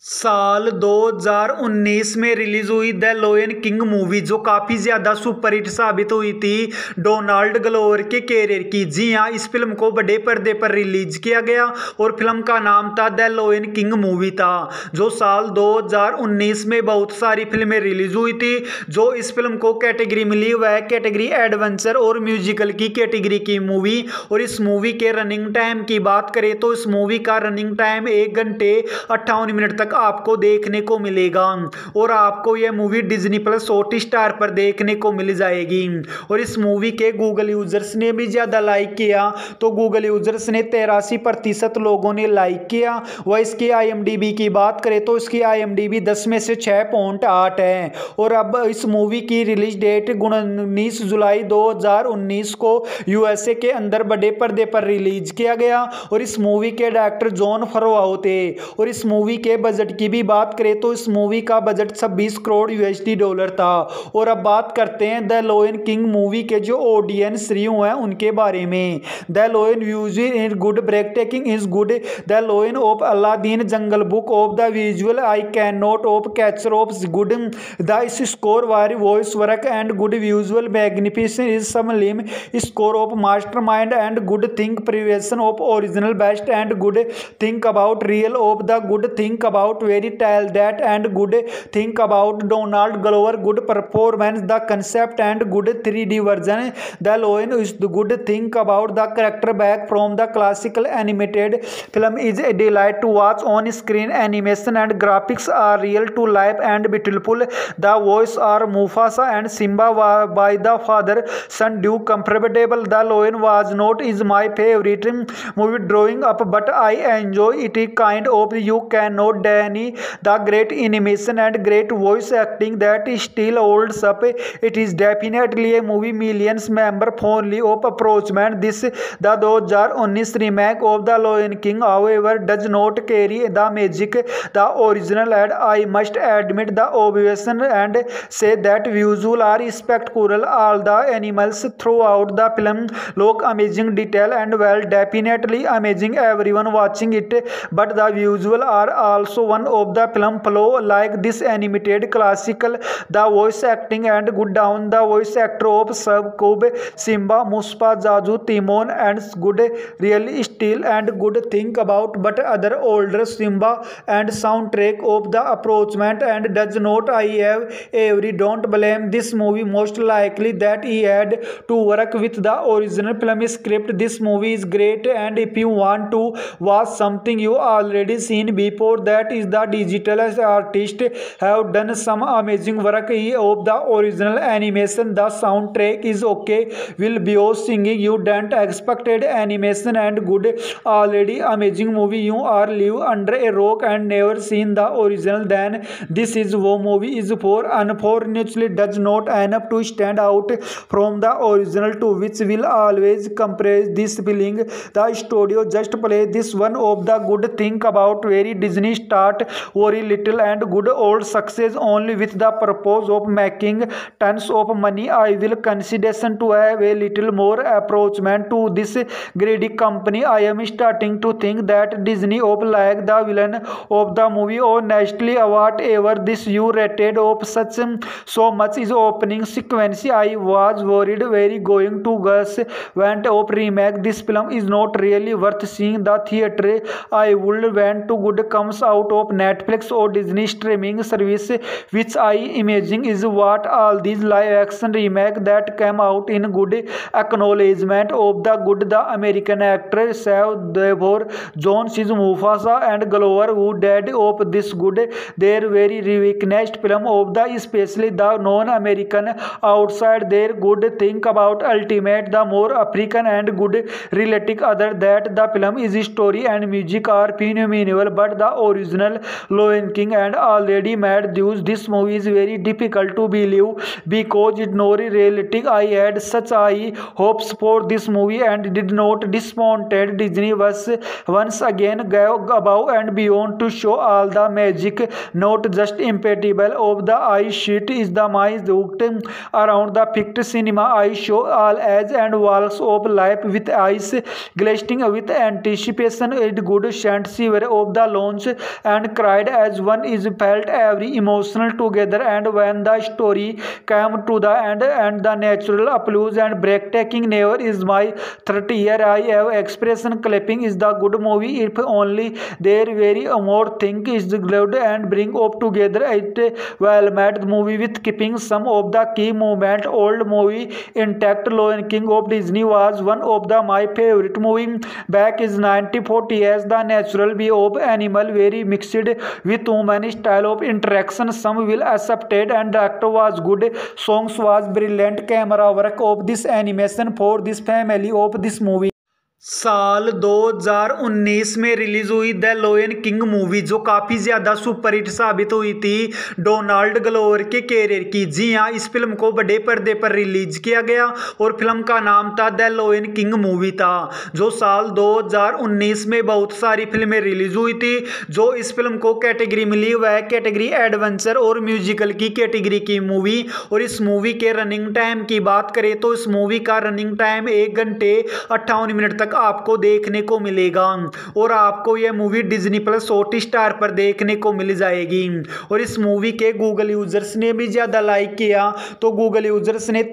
साल 2019 में release हुई the lion king movie जो काफी ज्यादा superhit साबित हुई थी Donald Glover के कैरियर की। जी हां, इस फिल्म को बड़े पर्दे पर रिलीज किया गया और फिल्म का नाम था द लायन किंग मूवी था, जो साल 2019 में बहुत सारी फिल्में रिलीज हुई थी। जो इस फिल्म को कैटेगरी मिली वह कैटेगरी एडवेंचर और म्यूजिकल की कैटेगरी की मूवी। और इस मूवी के रनिंग टाइम की बात करें तो इस मूवी का रनिंग टाइम 1 घंटे 58 मिनट तक आपको देखने को मिलेगा और आपको यह मूवी डिज्नी प्लस हॉटस्टार पर देखने को मिल जाएगी। और इस मूवी के गूगल यूजर्स ने भी ज्यादा लाइक किया, तो गूगल यूजर्स ने 83% लोगों ने लाइक किया। वह इसकी IMDb की बात करें तो इसकी IMDb 10 में से 6.8 है। और अब इस मूवी की रिलीज डेट 19 जुलाई 2019 को USA के अंदर बड़े पर्दे पर रिलीज किया गया। और इस मूवी के डायरेक्टर जॉन फरवाओ थे। और इस मूवी के बजट की भी बात करें तो इस मूवी का बजट 26 करोड़ USD था। और अब बात करते हैं द लायन किंग मूवी के जो ऑडियंस रिव्यू हैं उनके बारे में। The lion views in good, break taking is good, the lion of Aladdin, jungle book of the visual I can not of catcher of good, the score वारी voice work and good visual magnificent is sublime score of mastermind and good think privation of original best and good think about real of the good think about very tell that and good think about Donald Glover good performance the concept and good 3D version the lion is the good think about the character back from the classical animated film is a delight to watch on screen animation and graphics are real to life and beautiful the voice are Mufasa and Simba by the father son due comfortable the lion was not is my favourite movie drawing up but I enjoy it kind of you can not deny the great animation and great voice acting that still holds up. It is definitely a movie millions member fondly of approachment. This the 2019 remake of The Lion King however does not carry the magic the original, and I must admit the obvious and say that visuals are spectacular. All the animals throughout the film look amazing detail and well definitely amazing everyone watching it, but the visuals are also one of the film flaw. Like this animated classical, the voice acting and good down the voice actor of Sabkub, Simba, Muspa, Zazu, Timon and good really still and good think about but other older Simba and soundtrack of the approachment and does not I have every don't blame this movie most likely that he had to work with the original film script. This movie is great and if you want to watch something you already seen before, that is the digital artist have done some amazing work of the original animation. The soundtrack is okay, will be singing you don't expected animation and good already amazing movie. You are live under a rock and never seen the original, then this is wo movie is for. Unfortunately does not enough to stand out from the original, to which will always compress this feeling. The studio just play this one of the good thing about very Disney start very little and good old success only with the purpose of making tons of money. I will consideration to have a little more approachment to this greedy company. I am starting to think that Disney of like the villain of the movie, honestly whatever this you rated of such so much is opening sequence. I was worried very going to guess went of remake this film is not really worth seeing the theater. I would went to good comes out of Netflix or Disney streaming service, which I imagine is what all these live action remake that came out in good acknowledgement of the good the American actor Save therefore Jones is Mufasa and Glover who did of this good their very weakest film of the especially the non-American outside their good think about ultimate the more African and good relating other that the film is story and music are phenomenal, but the original Lion King and already made those. This movie is very difficult to believe because it no realistic. I had such high hopes for this movie and did not disappointed. Disney was once again gave above and beyond to show all the magic, not just impatible of the ice sheet is the mind hooked around the picked cinema. I show all as and walls of life with eyes glistening with anticipation. It good shan't see of the launch and cried as one is felt every emotional together. And when the story came to the end and the natural applause and breathtaking never is my 30-year I have expression clapping is the good movie if only there very more thing is good and bring up together it well made movie with keeping some of the key moment old movie intact. Lion King of Disney was one of the my favorite movie back in 1940 as the natural be of animal very mixed with human style of interaction some will accepted and director was good songs was brilliant camera work of this animation for this family of this movie। साल 2019 में release हुई the lion king movie जो काफ़ी ज़्यादा superhit साबित हुई थी Donald Glover के कैरियर की। जी हाँ, इस फिल्म को बड़े पर्दे पर रिलीज किया गया और फिल्म का नाम था द लायन किंग मूवी था जो साल 2019 में बहुत सारी फिल्में रिलीज हुई थी। जो इस फिल्म को कैटेगरी मिली वह कैटेगरी एडवेंचर और म्यूजिकल की कैटेगरी की मूवी। और इस मूवी के रनिंग टाइम की बात करें तो इस मूवी का रनिंग टाइम 1 घंटे 58 मिनट तक आपको देखने को मिलेगा और आपको यह मूवी डिज्नी प्लस हॉटस्टार पर देखने को मिल जाएगी। और इस मूवी के गूगल यूजर्स ने भी ज़्यादा लाइक किया तो गूगल यूजर्स ने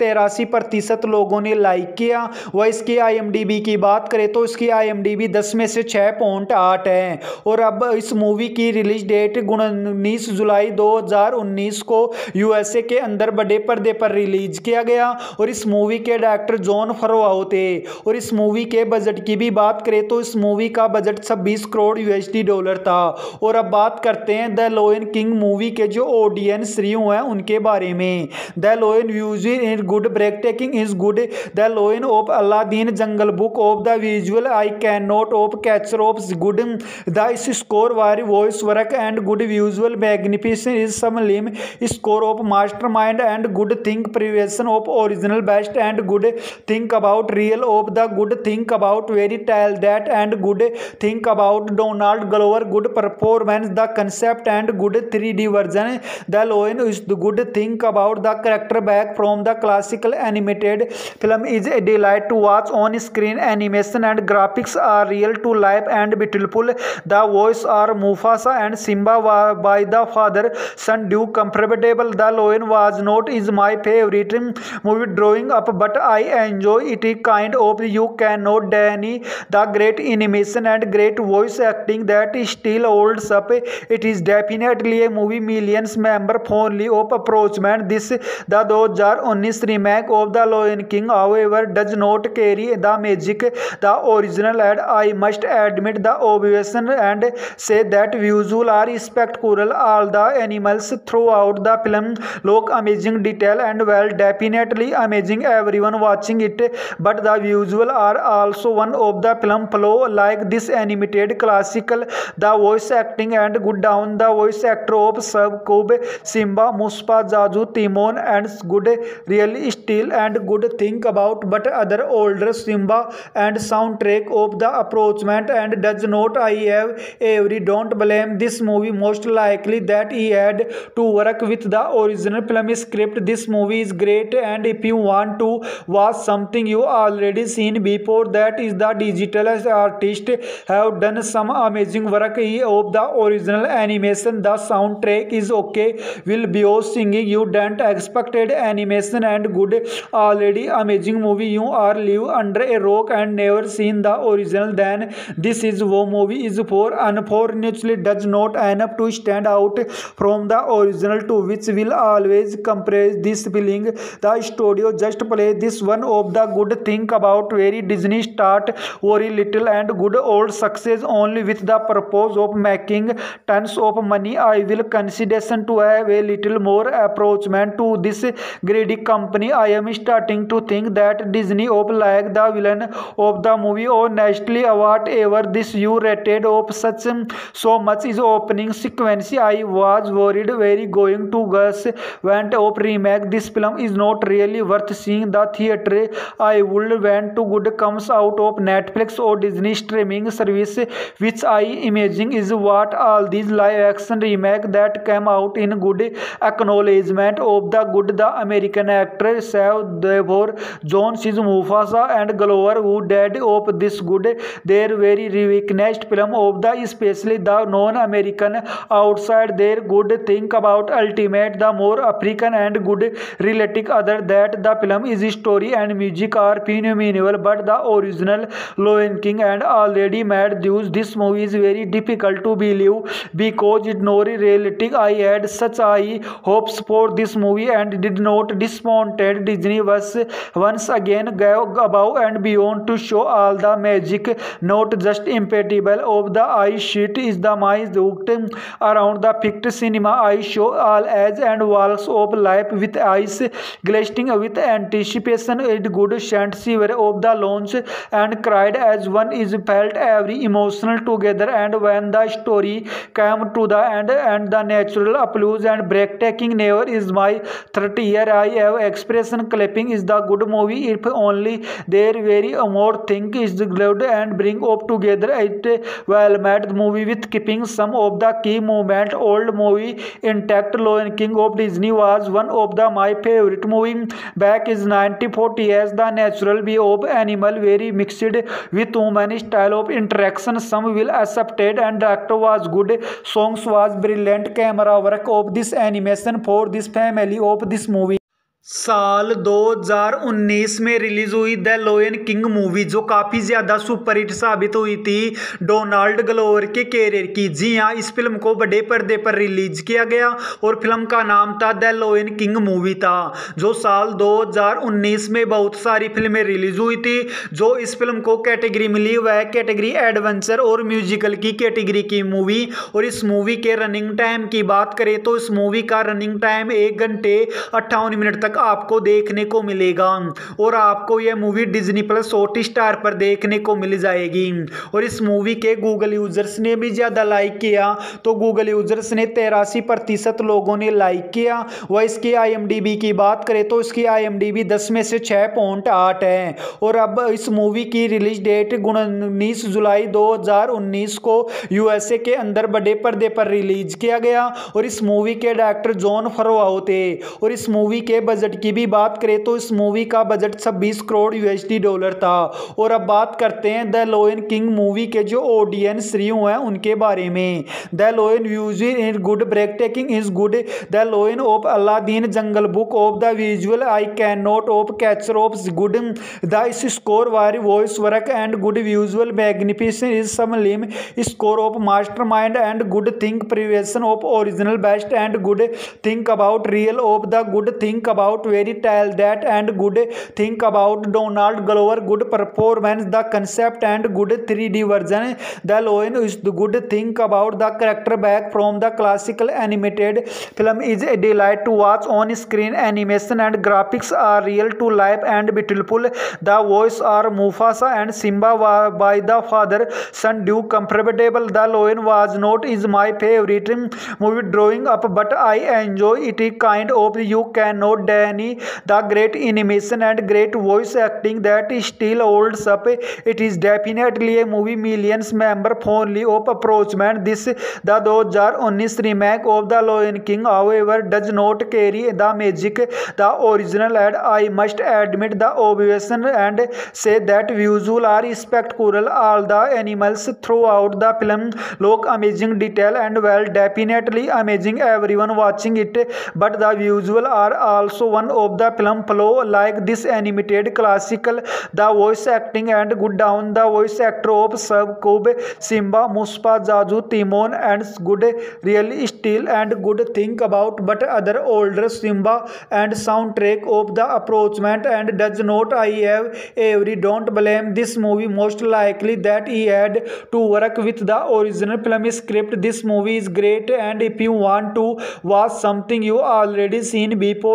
83% लोगों ने लाइक किया। वह इसकी IMDb की बात करें तो इसकी IMDb 10 में से 6.8 है। और अब इस मूवी की रिलीज डेट 19 जुलाई 2019 को USA के अंदर बड़े पर्दे पर रिलीज किया गया। और इस मूवी के डायरेक्टर जॉन फरवाओ थे। और इस मूवी के बजट की भी बात करें तो इस मूवी का बजट 26 करोड़ USD था। और अब बात करते हैं द लायन किंग मूवी के जो ऑडियंस रिव्यू हैं उनके बारे में। The lion views is good break taking is good the lion of Aladdin jungle book of the visual I can not of catcher of good the score वारी voice work and good visual magnificent is sublime score of mastermind and good think privation of original best and good think about real of the good think about very tell that and good think about Donald Glover good performance the concept and good 3D version the Lion is the good think about the character back from the classical animated film is a delight to watch on screen animation and graphics are real to life and beautiful the voice are Mufasa and Simba by the father son Duke comfortable the Lion was not is my favorite movie drawing up but I enjoy it kind of you cannot Danny the great animation and great voice acting that still holds up it is definitely a movie millions member fondly of approachment this the 2019 remake of the Lion King however does not carry the magic the original and I must admit the obvious and say that visual are spectacular all the animals throughout the film look amazing detail and well definitely amazing everyone watching it but the visual are also one of the film flaw like this animated classical the voice acting and good down the voice actor of Sabkob Simba Muspa Zazu Timon and good really still and good think about but other older Simba and soundtrack of the approachment and does not I have every don't blame this movie most likely that he had to work with the original film script this movie is great and if you want to watch something you already seen before that is the digital artist have done some amazing work of the original animation the soundtrack is okay will be singing you don't expected animation and good already amazing movie you are live under a rock and never seen the original then this is wo movie is for unfortunately does not enough to stand out from the original to which will always compress this feeling the studio just play this one of the good thing about very Disney start very little and good old success only with the purpose of making tons of money I will consideration to have a little more approachment to this greedy company I am starting to think that Disney of like the villain of the movie honestly whatever this you rated of such so much is opening sequence I was worried very going to guess went of remake this film is not really worth seeing the theater I would went to good comes out of Netflix or Disney streaming service, which I imagine is what all these live action remake that came out in good acknowledgement of the good. The American actor Sav Devor Jones is Mufasa and Glover who did of this good. Their very recognized film of the especially the non-American outside their good think about ultimate the more African and good relating other that the film is story and music are phenomenal, but the original Lion King and already made this movie is very difficult to believe because it no reality. I had such high hopes for this movie and did not disappointed. Disney was once again gave above and beyond to show all the magic, not just impatible of the ice sheet is the my hooked around the picked cinema. I show all as and walks of life with eyes glistening with anticipation. It good shan't shiver of the launch and cried as one is felt every emotional together. And when the story came to the end and the natural applause and breathtaking never is my 30-year I have expression clapping is the good movie. If only there very more thing is good and bring up together it well made movie with keeping some of the key moment old movie intact. Lion King of Disney was one of the my favorite movie back is 1940 as the natural be of animal very mixed with human style of interaction. Some will accepted and director was good, songs was brilliant, camera work of this animation for this family of this movie. साल 2019 में release हुई the lion king movie जो काफ़ी ज़्यादा superhit साबित हुई थी Donald Glover के कैरियर की। जी हाँ, इस फिल्म को बड़े पर्दे पर रिलीज किया गया और फिल्म का नाम था द लायन किंग मूवी था। जो साल 2019 में बहुत सारी फिल्में रिलीज हुई थी। जो इस फिल्म को कैटेगरी मिली वह कैटेगरी एडवेंचर और म्यूजिकल की कैटेगरी की मूवी। और इस मूवी के रनिंग टाइम की बात करें तो इस मूवी का रनिंग टाइम 1 घंटे 58 मिनट तक आपको देखने को मिलेगा और आपको यह मूवी डिज्नी प्लस हॉटस्टार पर देखने को मिल जाएगी। और इस मूवी के गूगल यूजर्स ने भी ज़्यादा लाइक किया, तो गूगल यूजर्स ने 83% लोगों ने लाइक किया। वह इसकी IMDb की बात करें तो इसकी IMDb 10 में से 6.8 है। और अब इस मूवी की रिलीज डेट 19 जुलाई 2019 को USA के अंदर बड़े पर्दे पर रिलीज किया गया। और इस मूवी के डायरेक्टर जॉन फरवाओ थे। और इस मूवी के बजट की भी बात करें तो इस मूवी का बजट 26 करोड़ USD था। और अब बात करते हैं द लायन किंग मूवी के जो ऑडियंस रिव्यू हैं उनके बारे में। The lion views is good, break taking is good, the lion of Aladdin, jungle book of the visual I can not of catcher of good, the score वारी voice work and good visual magnificent is sublime score of mastermind and good think privation of original best and good think about real of the good think about very tell that and good think about Donald Glover good performance the concept and good 3D version. The Lion is the good think about the character back from the classical animated film is a delight to watch on screen. Animation and graphics are real to life and beautiful. The voice are Mufasa and Simba by the father son duo comfortable. The Lion was not is my favorite movie drawing up but I enjoy it kind of you cannot Danny the great animation and great voice acting that still holds up. It is definitely a movie millions member fondly of approachment. This the 2019 remake of the Lion King however does not carry the magic the original and I must admit the obvious and say that visual are spectacular. All the animals throughout the film look amazing detail and well definitely amazing everyone watching it, but the visual are also one of the film flaw like this animated classical. The voice acting and good down the voice actor of Sabkub, Simba, Muspa, Zazu, Timon and good really still and good think about but other older Simba and soundtrack of the approachment and does not I have every don't blame this movie most likely that he had to work with the original film script. This movie is great and if you want to watch something you already seen before that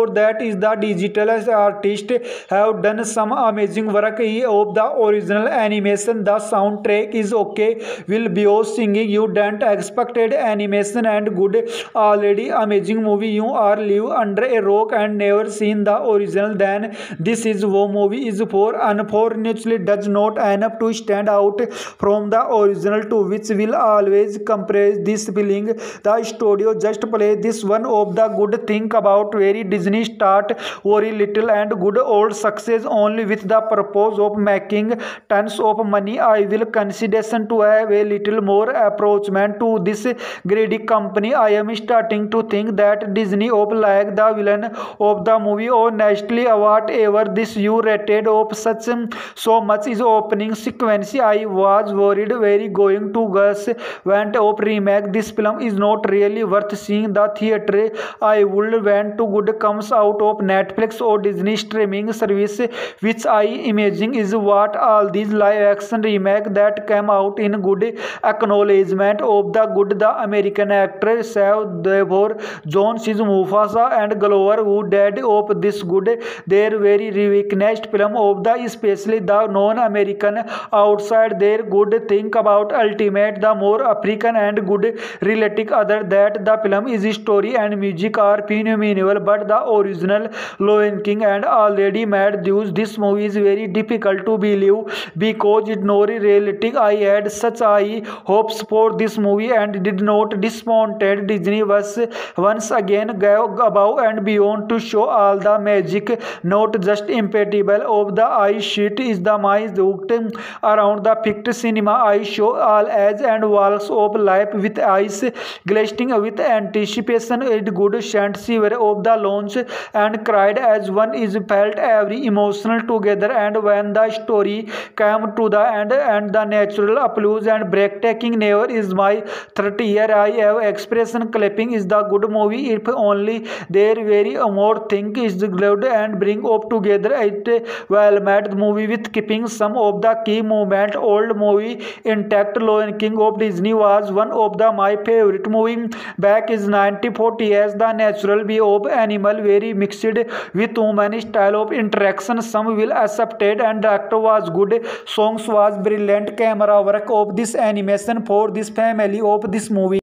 is the digital artist have done some amazing work of the original animation. The soundtrack is okay. Will be singing you don't expected animation and good already amazing movie. You are live under a rock and never seen the original, then this is wo movie is for. Unfortunately does not enough to stand out from the original, to which will always compress this feeling. The studio just play this one of the good thing about very Disney start very little and good old success only with the purpose of making tons of money. I will consideration to have a little more approachment to this greedy company. I am starting to think that Disney of like the villain of the movie, or honestly whatever this you rated of such so much is opening sequence. I was worried very going to Gus went of remake. This film is not really worth seeing the theater. I would went to good comes out of Netflix or Disney streaming service, which I imagine is what all these live action remake that came out in good acknowledgement of the good. The American actor Save Devor Jones is Mufasa and Glover who did of this good their very recognized film of the especially the non-American outside their good think about ultimate the more African and good relating other that the film is story and music are phenomenal, but the original Lion King and already made use this movie is very difficult to believe because it no reality. I had such high hopes for this movie and did not disappointed. Disney was once again gave above and beyond to show all the magic, not just impatible of the ice sheet is the my hooked around the picked cinema. I show all as and walls of life with eyes glistening with anticipation. It good shan't shiver of the launch and cried as one is felt every emotional together. And when the story came to the end and the natural applause and breathtaking never is my 30 year I have expression clapping is the good movie. If only there very more thing is good and bring up together it well made movie with keeping some of the key movement old movie intact. Lion King of Disney was one of the my favorite movie back is 1940 as the natural be of animal very mixed with human style of interaction. Some will accepted and director was good, songs was brilliant, camera work of this animation for this family of this movie.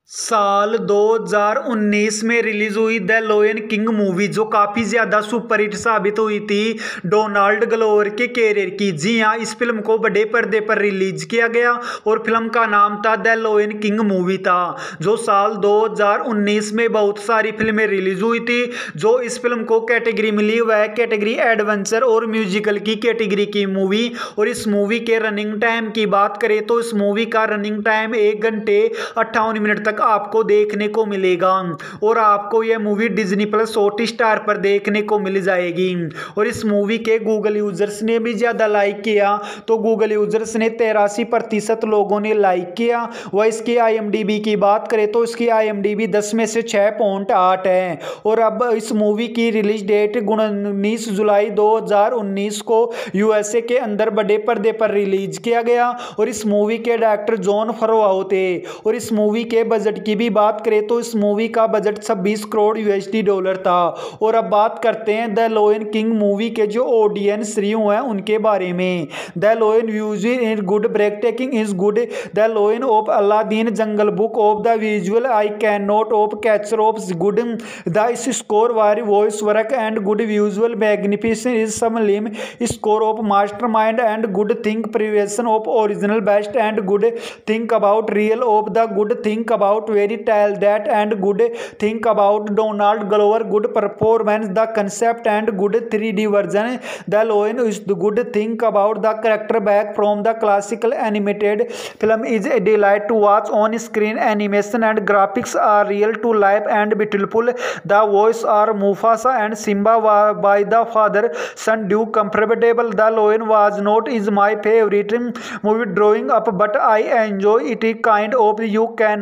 साल 2019 में release हुई the lion king movie जो काफ़ी ज़्यादा superhit साबित हुई थी Donald Glover के कैरियर की। जी हाँ, इस फिल्म को बड़े पर्दे पर रिलीज किया गया और फिल्म का नाम था द लायन किंग मूवी था, जो साल 2019 में बहुत सारी फिल्में रिलीज हुई थी। जो इस फिल्म को कैटेगरी मिली वह कैटेगरी एडवेंचर और म्यूजिकल की कैटेगरी की मूवी। और इस मूवी के रनिंग टाइम की बात करें तो इस मूवी का रनिंग टाइम 1 घंटे 58 मिनट तक आपको देखने को मिलेगा और आपको यह मूवी डिज्नी प्लस हॉटस्टार पर देखने को मिल जाएगी। और इस मूवी के गूगल यूजर्स ने भी ज्यादा लाइक किया, तो गूगल यूजर्स ने 83% लोगों ने लाइक किया। वह इसकी IMDb की बात करें तो इसकी IMDb 10 में से 6.8 है। और अब इस मूवी की रिलीज डेट 19 जुलाई 2019 को USA के अंदर बड़े पर्दे पर रिलीज किया गया। और इस मूवी के डायरेक्टर जॉन फरवाओ थे। और इस मूवी के बजट की भी बात करें तो इस मूवी का बजट 26 करोड़ USD डॉलर था। और अब बात करते हैं द लायन किंग मूवी के जो ऑडियंस रिव्यू हैं उनके बारे में। The lion views in good, break taking is good, the lion of Aladdin, jungle book of the visual I can not of catcher of good, the score war voice work and good visual magnificent is sublime score of mastermind and good think privation of original best and good think about real of the good think about very tell that and good think about Donald Glover good performance the concept and good 3D version. The Lion is the good think about the character back from the classical animated film is a delight to watch on screen. Animation and graphics are real to life and beautiful. The voice are Mufasa and Simba by the father son Duke comfortable. The Lion was not is my favorite movie growing up, but I enjoy it kind of you cannot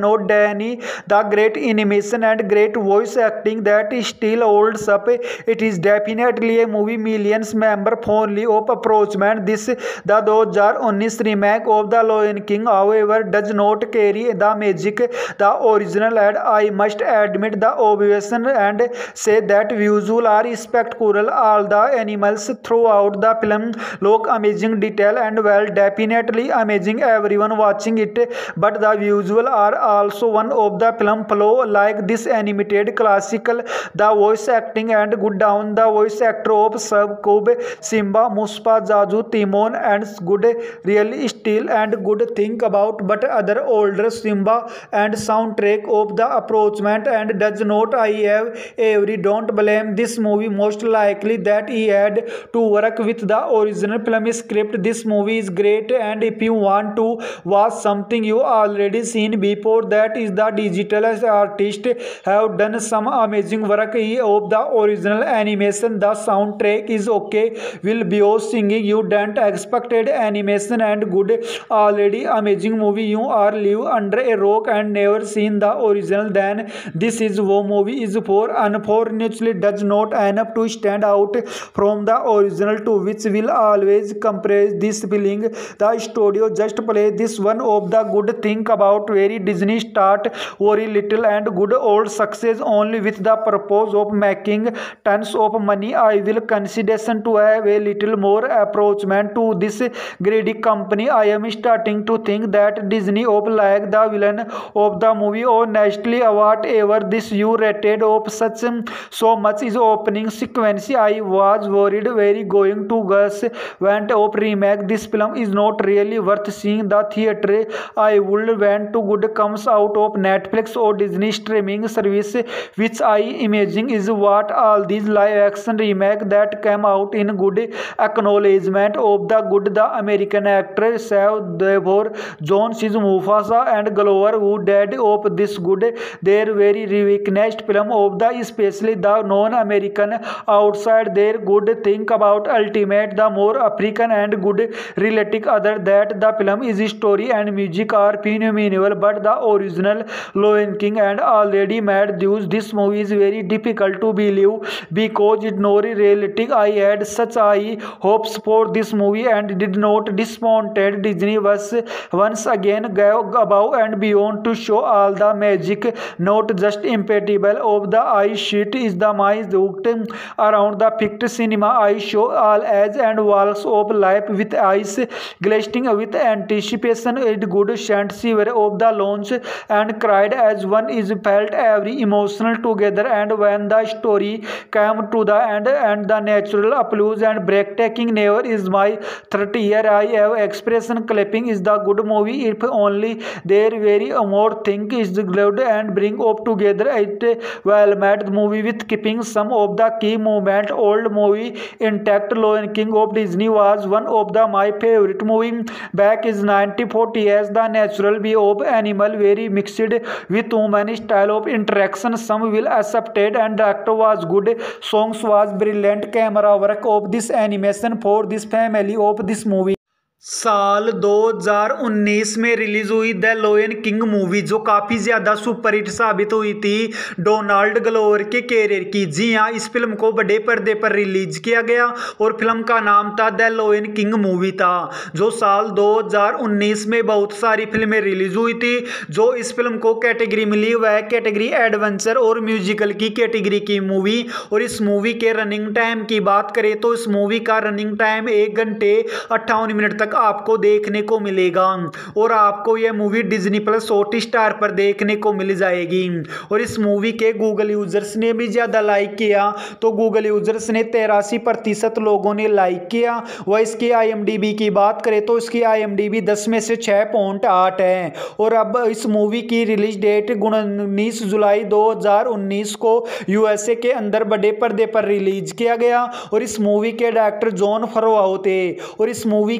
any the great animation and great voice acting that still holds up. It is definitely a movie millions member fondly of approachment. This the 2019 remake of The Lion King, however, does not carry the magic the original had. I must admit the obvious and say that visuals are spectacular. All the animals throughout the film look amazing detail and well, definitely amazing everyone watching it, but the visuals are also one of the film flaw. Like this animated classical, the voice acting and good down. The voice actor of Sabkub, Simba, Muspa, Zazu, Timon and good really still and good think about, but other older Simba and soundtrack of the approachment and does not. I have every don't blame this movie, most likely that he had to work with the original film script. This movie is great, and if you want to watch something you already seen before, that is the digital artist have done some amazing work of the original animation. The soundtrack is okay, will be singing you don't expected animation and good already amazing movie. You are live under a rock and never seen the original, then this is what movie is for. Unfortunately does not enough to stand out from the original, to which will always compress this feeling. The studio just play this one of the good thing about very Disney start very little and good old success only with the purpose of making tons of money. I will consideration to have a little more approachment to this greedy company. I am starting to think that Disney of like the villain of the movie, or honestly whatever this you rated of such so much is opening sequence. I was worried very going to guess went of remake this film is not really worth seeing the theater. I would want to good comes out of Netflix or Disney streaming service, which I imagine is what all these live action remake that came out in good acknowledgement of the good the American actor Save Devor Jones is Mufasa and Glover who did of this good their very recognized film of the especially the non-American outside their good think about ultimate the more African and good relating other that the film is story and music are phenomenal, but the original Lion King and already made use this movie is very difficult to believe because it no reality. I had such high hopes for this movie and did not disappointed. Disney was once again gave above and beyond to show all the magic, not just impatible of the ice sheet is the my hooked around the picked cinema. I show all as and walls of life with eyes glistening with anticipation. It good shan't shiver of the launch and cried as one is felt every emotional together, and when the story came to the end and the natural applause and breathtaking never is my 30 year I have expression clapping is the good movie. If only there very more thing is good and bring up together it well made movie with keeping some of the key moment old movie intact. Lion King of Disney was one of the my favorite movie back is 1940 as the natural be of animal very mixed with human style of interaction. Some will accepted and director was good, songs was brilliant, camera work of this animation for this family of this movie. साल 2019 में release हुई the lion king movie, जो काफ़ी ज़्यादा superhit साबित हुई थी Donald Glover के कैरियर की। जी हाँ, इस फिल्म को बड़े पर्दे पर रिलीज किया गया और फिल्म का नाम था द लायन किंग मूवी था। जो साल 2019 में बहुत सारी फिल्में रिलीज हुई थी। जो इस फिल्म को कैटेगरी मिली वह कैटेगरी एडवेंचर और म्यूजिकल की कैटेगरी की मूवी। और इस मूवी के रनिंग टाइम की बात करें तो इस मूवी का रनिंग टाइम 1 घंटे 58 मिनट तक आपको देखने को मिलेगा और आपको यह मूवी डिज्नी प्लस हॉटस्टार पर देखने को मिल जाएगी। और इस मूवी के गूगल यूजर्स ने भी ज़्यादा लाइक किया, तो गूगल यूजर्स ने 83% लोगों ने लाइक किया। वह इसकी IMDb की बात करें तो इसकी IMDb 10 में से 6.8 है। और अब इस मूवी की रिलीज डेट 19 जुलाई 2019 को USA के अंदर बड़े पर्दे पर रिलीज किया गया। और इस मूवी के डायरेक्टर जॉन फरवाओ थे और इस मूवी के बजट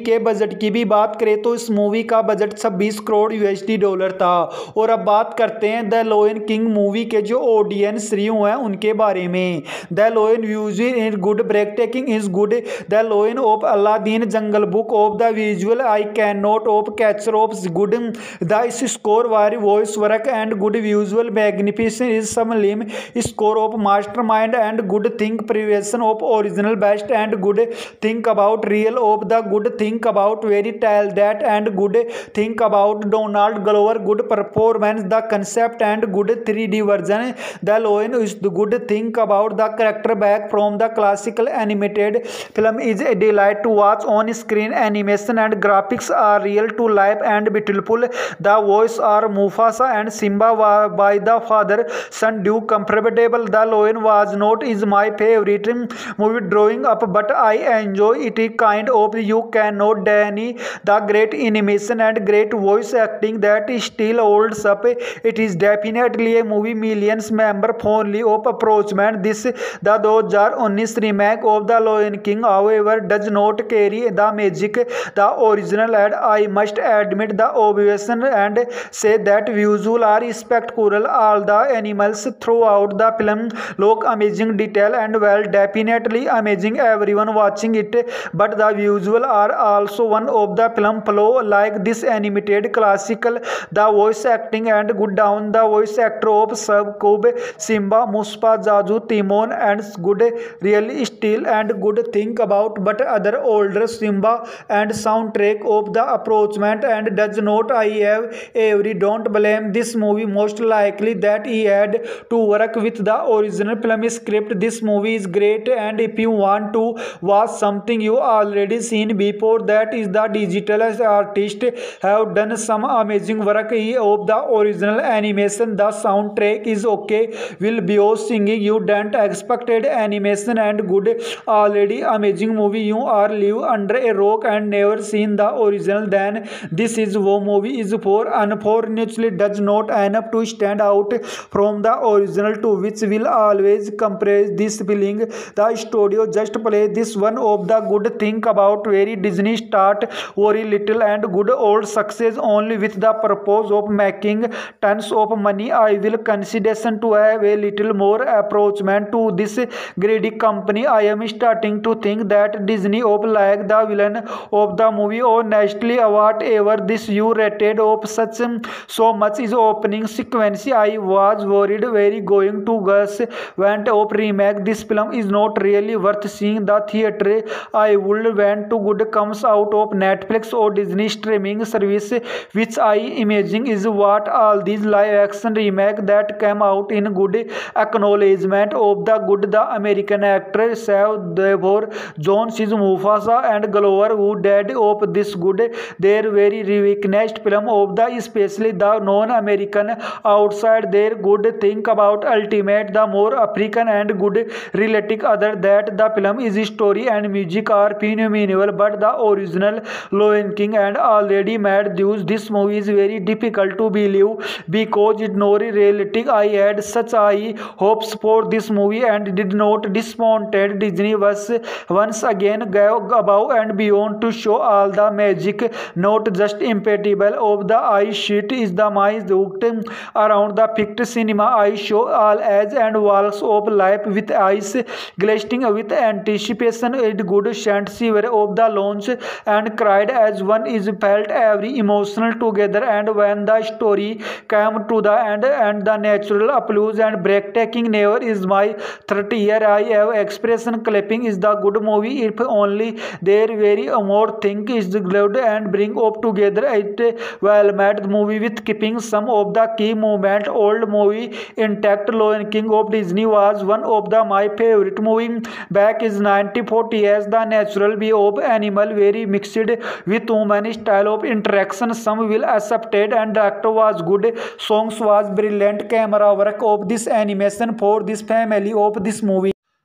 बजट की भी बात करें तो इस मूवी का बजट 26 करोड़ यूएसडी डॉलर था। और अब बात करते हैं द लायन किंग मूवी के जो ऑडियंस रिव्यू हैं उनके बारे में। The lion views in good, break taking is good, the lion of Aladdin, jungle book of the visual I can not of catcher of good, the score वारी voice work and good visual magnificent is sublime score of mastermind and good think privation of original best and good think about real of the good think about very tell that and good think about Donald Glover good performance the concept and good 3D version the lion is the good think about the character back from the classical animated film is a delight to watch on screen. Animation and graphics are real to life and beautiful. The voice are Mufasa and Simba by the father son duo comfortable. The Lion was not is my favorite movie growing up, but I enjoy it kind of. You cannot deny the great animation and great voice acting that still holds up. It is definitely a movie millions member fondly of approachment. This the 2019 remake of The Lion King however does not carry the magic the original, and I must admit the obvious and say that visuals are spectacular. All the animals throughout the film look amazing detail and well definitely amazing everyone watching it, but the visuals are also one of the film flaw. Like this animated classical, the voice acting and good down the voice actor of Sabkub, Simba, Muspa, Zazu, Timon and good really still and good think about, but other older Simba and soundtrack of the approachment and does not. I have every don't blame this movie, most likely that he had to work with the original film script. This movie is great, and if you want to watch something you already seen before, that is the digital artist have done some amazing work of the original animation. The soundtrack is okay, will be singing you don't expected animation and good already amazing movie. You are live under a rock and never seen the original, then this is wo movie is for. Unfortunately does not enough to stand out from the original, to which will always compress this feeling. The studio just play this one of the good thing about very Disney start very little and good old success only with the purpose of making tons of money. I will consideration to have a little more approachment to this greedy company. I am starting to think that Disney of like the villain of the movie, honestly whatever this you rated of such so much is opening sequence. I was worried very going to guess went of remake this film is not really worth seeing the theater. I would went to good comes out of Netflix or Disney streaming service, which I imagine is what all these live action remake that came out in good acknowledgement of the good. The American actor Save Devor Jones is Mufasa and Glover who did of this good their very recognized film of the especially the non-American outside their good think about ultimate the more African and good relating other that the film is story and music are phenomenal, but the original Lion King and already made this movie is very difficult to believe because it no reality. I had such high hopes for this movie and did not disappointed. Disney was once again gave above and beyond to show all the magic, not just impatible of the ice sheet is the my hooked around the picked cinema. I show all as and walls of life with ice glistening with anticipation. It good shan't shiver of the launch and cried as one is felt every emotional together, and when the story came to the end and the natural applause and breathtaking never is my 30 year I have expression clapping is the good movie. If only there very more thing is good and bring up together it well made movie with keeping some of the key moment old movie intact. Lion King of Disney was one of the my favorite movie back is 1940 as the natural be of animal very mixed with human style of interaction. Some will accepted and director was good, songs was brilliant, camera work of this animation for this family of this movie.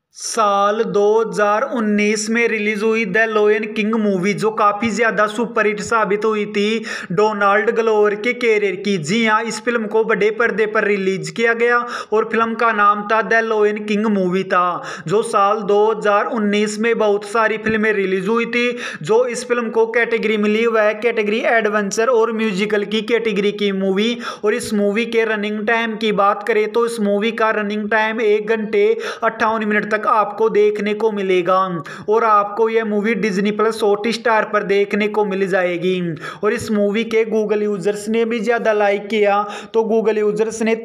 साल 2019 में release हुई the lion king movie जो काफी ज्यादा superhit साबित हुई थी Donald Glover के कैरियर की। जी हां, इस फिल्म को बड़े पर्दे पर रिलीज किया गया और फिल्म का नाम था द लायन किंग मूवी था, जो साल 2019 में बहुत सारी फिल्में रिलीज हुई थी। जो इस फिल्म को कैटेगरी मिली वह कैटेगरी एडवेंचर और म्यूजिकल की कैटेगरी की मूवी। और इस मूवी के रनिंग टाइम की बात करें तो इस मूवी का रनिंग टाइम 1 घंटे 58 मिनट तक आपको देखने को मिलेगा और आपको यह मूवी डिज्नी प्लस हॉटस्टार पर देखने को मिल जाएगी। और इस मूवी के गूगल यूजर्स ने भी ज्यादा लाइक किया, तो गूगल यूजर्स ने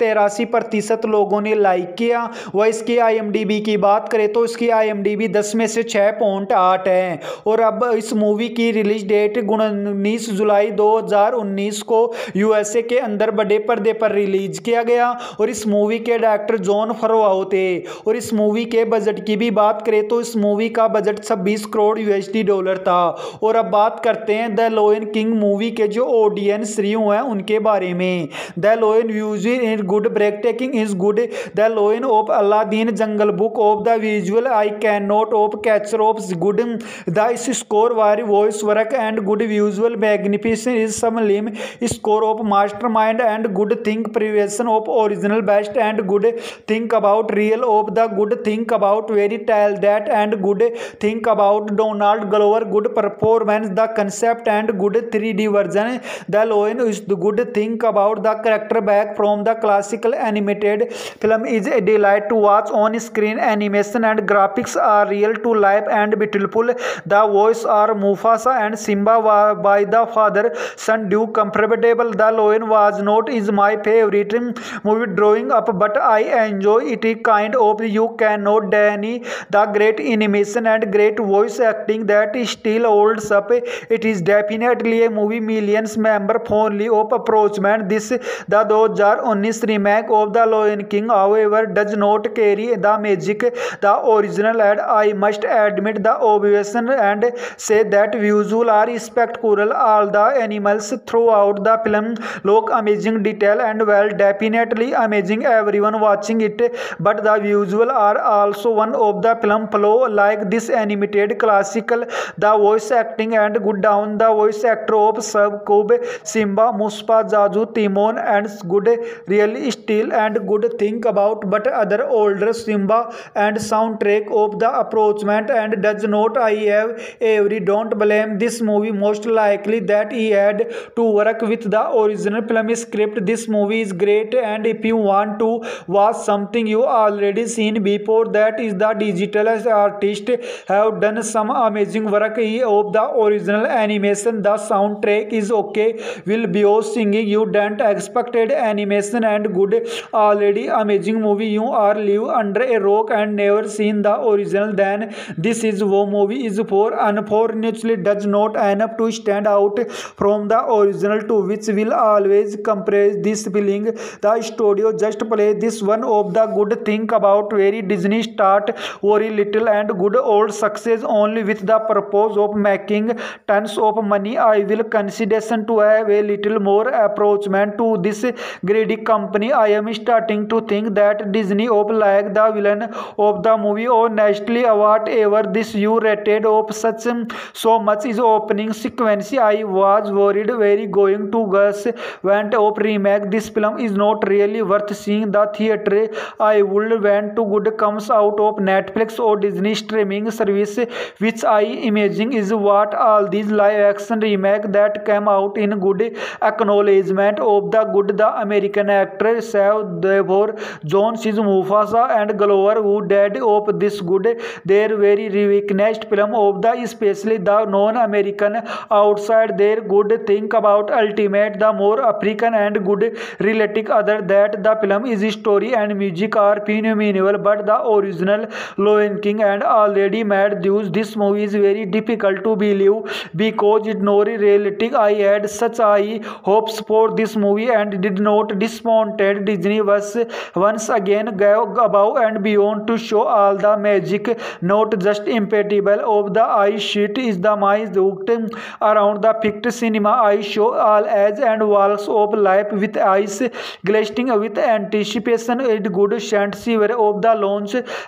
83% लोगों ने लाइक किया। वह इसकी IMDb की बात करें तो इसकी IMDb 10 में से 6.8 है। और अब इस मूवी की रिलीज डेट 19 जुलाई 2019 को USA के अंदर बड़े पर्दे पर रिलीज किया गया। और इस मूवी के डायरेक्टर जॉन फरवाओ थे। और इस मूवी के बजट की भी बात करें तो इस मूवी का बजट 26 करोड़ USD था। और अब बात करते हैं द लायन किंग मूवी के जो ऑडियंस रिव्यू हैं उनके बारे में। The lion views is good, break taking is good, the lion of Aladdin, jungle book of the visual I can not of catcher of good, the score वारी voice work and good visual magnificent is sublime score of mastermind and good think privation of original best and good think about real of the good think about very tell that and good think about Donald Glover good performance the concept and good 3D version the Lion is the good think about the character back from the classical animated film is a delight to watch on screen animation and graphics are real to life and beautiful the voice are Mufasa and Simba by the father son duo comfortable the Lion was not is my favorite movie drawing up but I enjoy it kind of you cannot Danny the great animation and great voice acting that still holds up. It is definitely a movie millions member fondly of approachment. This the 2019 remake of the Lion King however does not carry the magic the original and I must admit the obvious and say that visual are spectacular. All the animals throughout the film look amazing detail and well definitely amazing everyone watching it but the visual are also one of the film flaw like this animated classical the voice acting and good down the voice actor of Sabkub Simba Muspa Zazu Timon and good really still and good think about but other older Simba and soundtrack of the approachment and does not I have every don't blame this movie most likely that he had to work with the original film script. This movie is great and if you want to watch something you already seen before that is the digital artist have done some amazing work of the original animation. The soundtrack is okay will be singing you don't expected animation and good already amazing movie you are live under a rock and never seen the original then this is wo movie is for unfortunately does not enough to stand out from the original to which will always compress this feeling. The studio just play this one of the good thing about very Disney start very little and good old success only with the purpose of making tons of money. I will consideration to have a little more approachment to this greedy company. I am starting to think that Disney of like the villain of the movie honestly whatever this you rated of such so much is opening sequence. I was worried very going to Gus went of remake this film is not really worth seeing the theater. I would went to good comes out of Netflix or Disney streaming service which I imagine is what all these live action remake that came out in good acknowledgement of the good the American actor Save Devor Jones is Mufasa and Glover who did of this good their very recognized film of the especially the non-American outside their good think about ultimate the more African and good relating other that the film is story and music are phenomenal but the original Lion King and already made news. This movie is very difficult to believe because it no reality. I had such high hopes for this movie and did not disappointed. Disney was once again gave above and beyond to show all the magic, not just impatible of the ice sheet is the my hooked around the picked cinema. I show all as and walks of life with eyes glistening with anticipation. It good shan't of the launch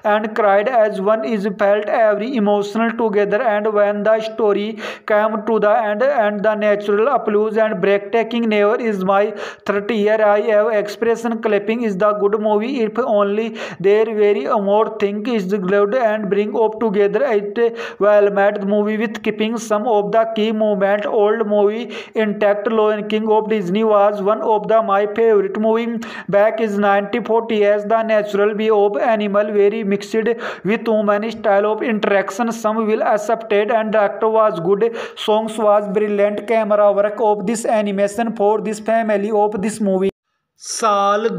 and cried as one is felt every emotional together. And when the story came to the end and the natural applause and breathtaking never is my 30 year I have expression clapping is the good movie if only there very more thing is good and bring up together it well made movie with keeping some of the key movement old movie intact. Lion King of Disney was one of the my favorite movie back in 1940 as the natural be of animal very mixed with human style of interaction some will accepted and director was good songs was brilliant camera work of this animation for this family of this movie। साल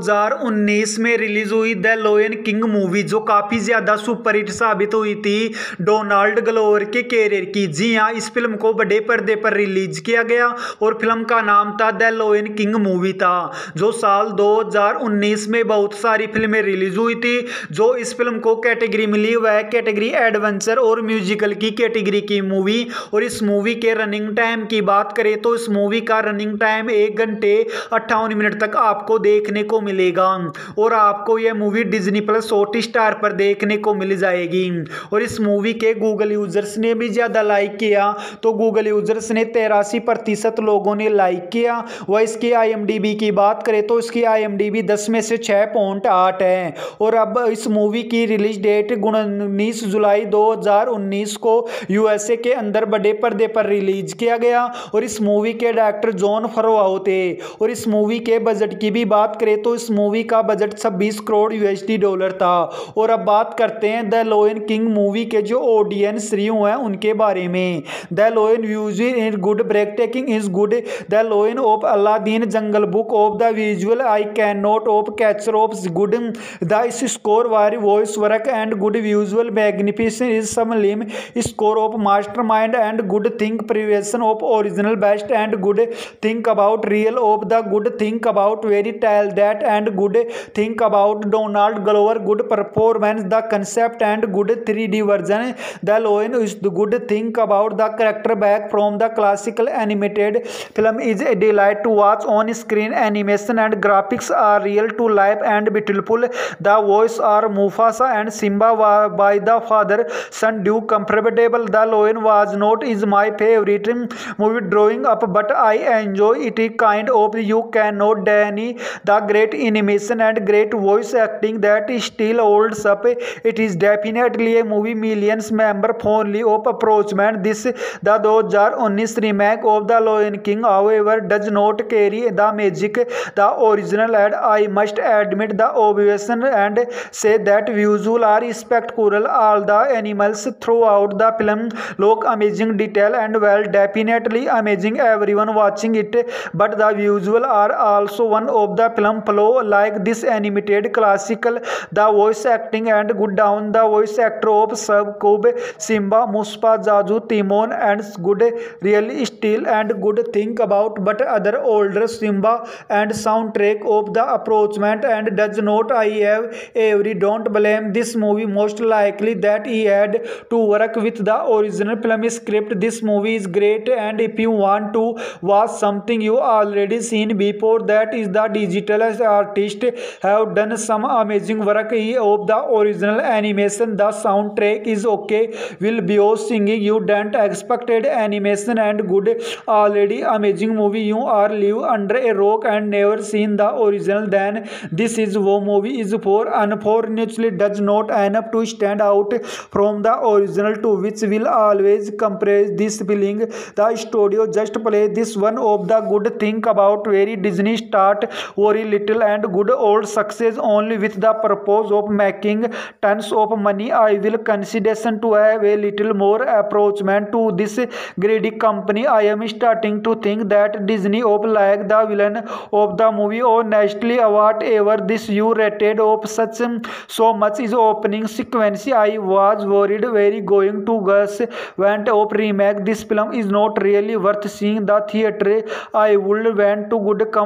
2019 में release हुई the lion king movie जो काफ़ी ज़्यादा superhit साबित हुई थी Donald Glover के कैरियर की। जी हाँ, इस फिल्म को बड़े पर्दे पर रिलीज किया गया और फिल्म का नाम था द लायन किंग मूवी था जो साल 2019 में बहुत सारी फिल्में रिलीज हुई थी। जो इस फिल्म को कैटेगरी मिली वह कैटेगरी एडवेंचर और म्यूजिकल की कैटेगरी की मूवी। और इस मूवी के रनिंग टाइम की बात करें तो इस मूवी का रनिंग टाइम 1 घंटे 58 मिनट तक आपको देखने को मिलेगा और आपको यह मूवी डिज्नी प्लस हॉटस्टार पर देखने को मिल जाएगी। और इस मूवी के गूगल यूजर्स ने भी ज्यादा लाइक किया तो गूगल यूजर्स ने 83% लोगों ने लाइक किया। वह इसकी IMDb की बात करें तो इसकी IMDb 10 में से 6.8 है। और अब इस मूवी की रिलीज डेट 19 जुलाई 2019 को USA के अंदर बड़े पर्दे पर रिलीज किया गया। और इस मूवी के डायरेक्टर जॉन फरवाओ थे। और इस मूवी के बजट की भी बात करें तो इस मूवी का बजट 26 करोड़ USD डॉलर था। और अब बात करते हैं द लायन किंग मूवी के जो ऑडियंस रिव्यू हैं उनके बारे में। The lion views is good break taking is good the lion of Aladdin jungle book of the visual I can not of catcher of good the score वारी voice work and good visual magnificent is sublime score of mastermind and good think privation of original best and good think about real of the good think about very tell that and good think about Donald Glover good performance the concept and good 3D version the lion is the good think about the character back from the classical animated film is a delight to watch on screen animation and graphics are real to life and beautiful the voice are Mufasa and Simba by the father son do comfortable the lion was not is my favorite movie drawing up but I enjoy it kind of you cannot Danny the great animation and great voice acting that still holds up it is definitely a movie millions member fondly of approachment this the 2019 remake of the Lion King however does not carry the magic the original and I must admit the obvious and say that visual are spectacular all the animals throughout the film look amazing detail and well definitely amazing everyone watching it but the visual are also one of the film flow like this animated classical the voice acting and good down the voice actor of Sabkub Simba Muspa Zazu Timon and good really still and good think about but other older Simba and soundtrack of the approachment and does not I have every don't blame this movie most likely that he had to work with the original film script this movie is great and if you want to watch something you already seen before that is the digital artist have done some amazing work of the original animation the soundtrack is okay will be singing you don't expected animation and good already amazing movie you are live under a rock and never seen the original then this is what movie is for unfortunately does not enough to stand out from the original to which will always compress this feeling the studio just play this one of the good thing about very Disney start very little and good old success only with the purpose of making tons of money I will consideration to have a little more approachment to this greedy company I am starting to think that Disney of like the villain of the movie honestly whatever this you rated of such so much is opening sequence I was worried very going to guess went of remake this film is not really worth seeing the theater I would went to good comes out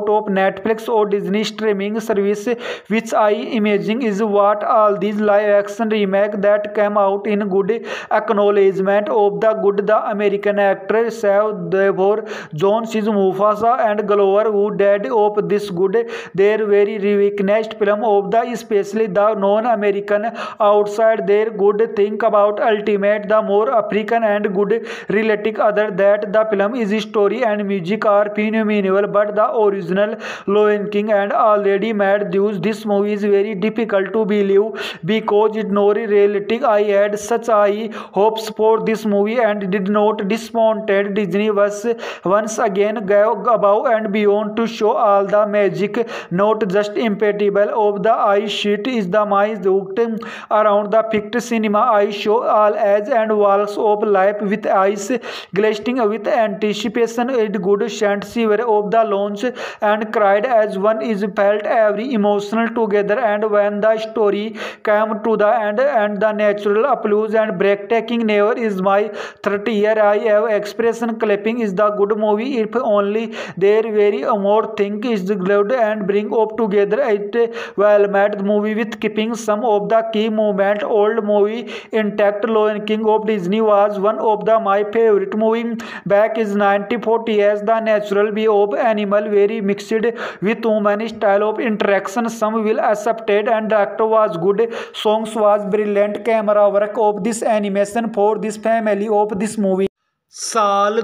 out of Netflix or Disney streaming service, which I imagine is what all these live action remake that came out in good acknowledgement of the good. The American actor Sav Devor Jones is Mufasa and Glover who did of this good. Their very recognized film of the especially the non-American outside their good think about ultimate the more African and good relating other that the film is story and music are phenomenal but the original Lion King and already made news. This movie is very difficult to believe because it no reality. I had such high hopes for this movie and did not disappointed. Disney was once again gave above and beyond to show all the magic, not just impatible of the ice sheet is the my hooked around the picked cinema. I show all as and walls of life with eyes glistening with anticipation. It good shan't shiver of the launch and cried as one is felt every emotional together. And when the story came to the end and the natural applause and breathtaking never is my 30 year I have expression clapping is the good movie. If only there very more thing is good and bring up together it well made movie with keeping some of the key movement old movie intact. Lion King of Disney was one of the my favorite movie back is 1940 as the natural be of animal very mixed with human style of interaction. Some will accepted and director was good, songs was brilliant, camera work of this animation for this family of this movie. साल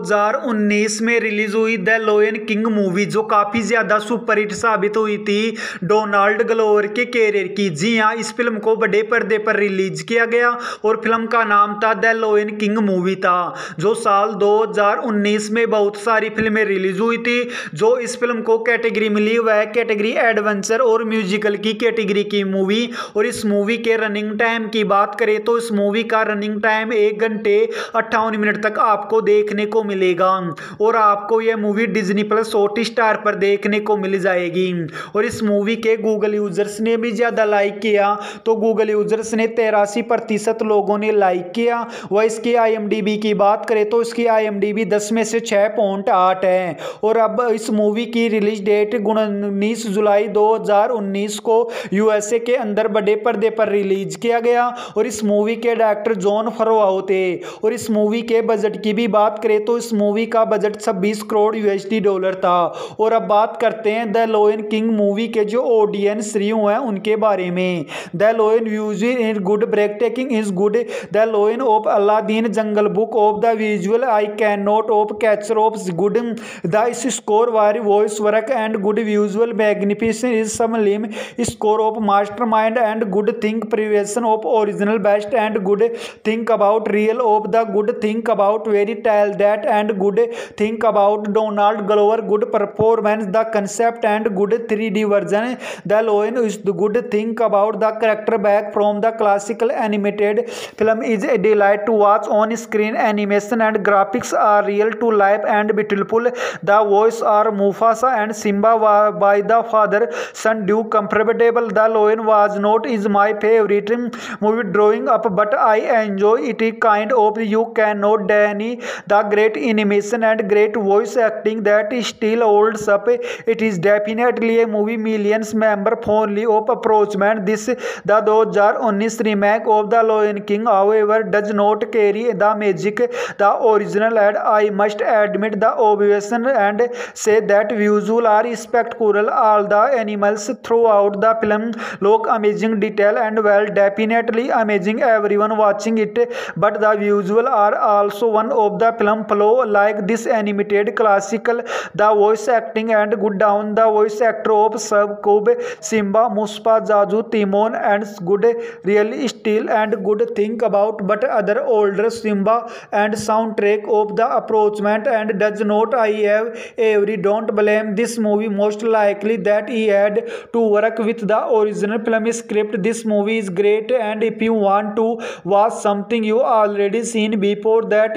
2019 में release हुई the lion king movie जो काफ़ी ज़्यादा superhit साबित हुई थी Donald Glover के कैरियर की। जी हाँ, इस फिल्म को बड़े पर्दे पर रिलीज किया गया और फिल्म का नाम था द लायन किंग मूवी था। जो साल 2019 में बहुत सारी फिल्में रिलीज हुई थी। जो इस फिल्म को कैटेगरी मिली वह कैटेगरी एडवेंचर और म्यूजिकल की कैटेगरी की मूवी। और इस मूवी के रनिंग टाइम की बात करें तो इस मूवी का रनिंग टाइम 1 घंटे 58 मिनट तक आपको देखने को मिलेगा और आपको यह मूवी डिज्नी प्लस हॉटस्टार पर देखने को मिल जाएगी। और इस मूवी के गूगल यूजर्स ने भी ज़्यादा लाइक किया तो गूगल यूजर्स ने 83% लोगों ने लाइक किया। वह इसकी IMDb की बात करें तो इसकी IMDb 10 में से 6.8 है। और अब इस मूवी की रिलीज डेट 19 जुलाई 2019 को USA के अंदर बड़े पर्दे पर रिलीज किया गया। और इस मूवी के डायरेक्टर जॉन फरवाओ थे। और इस मूवी के बजट की भी बात करें तो इस मूवी का बजट 26 करोड़ USD था। और अब बात करते हैं द लायन किंग मूवी के जो ऑडियंस रिव्यू हैं उनके बारे में। The lion views in good, break taking is good, the lion of Aladdin, jungle book of the visual I can not of catcher of good, the score वारी voice work and good visual magnificent is sublime score of mastermind and good think privation of original best and good think about real of the good think about very tell that and good think about Donald Glover good performance the concept and good 3D version. The Lion is the good think about the character back from the classical animated film is a delight to watch on screen. Animation and graphics are real to life and beautiful. The voice are Mufasa and Simba by the father son duo comfortable. The Lion was not is my favorite movie drawing up but I enjoy it kind of you cannot Danny the great animation and great voice acting that still holds up. It is definitely a movie millions member fondly of approachment. This the 2019 remake of the Lion King however does not carry the magic the original and I must admit the obvious and say that visual are spectacular. All the animals throughout the film look amazing detail and well definitely amazing everyone watching it but the visual are also one of the film flaw like this animated classical the voice acting and good down the voice actor of Sabkub Simba Muspa Zazu Timon and good really still and good think about but other older Simba and soundtrack of the approachment and does not I have every don't blame this movie most likely that he had to work with the original film script. This movie is great and if you want to watch something you already seen before that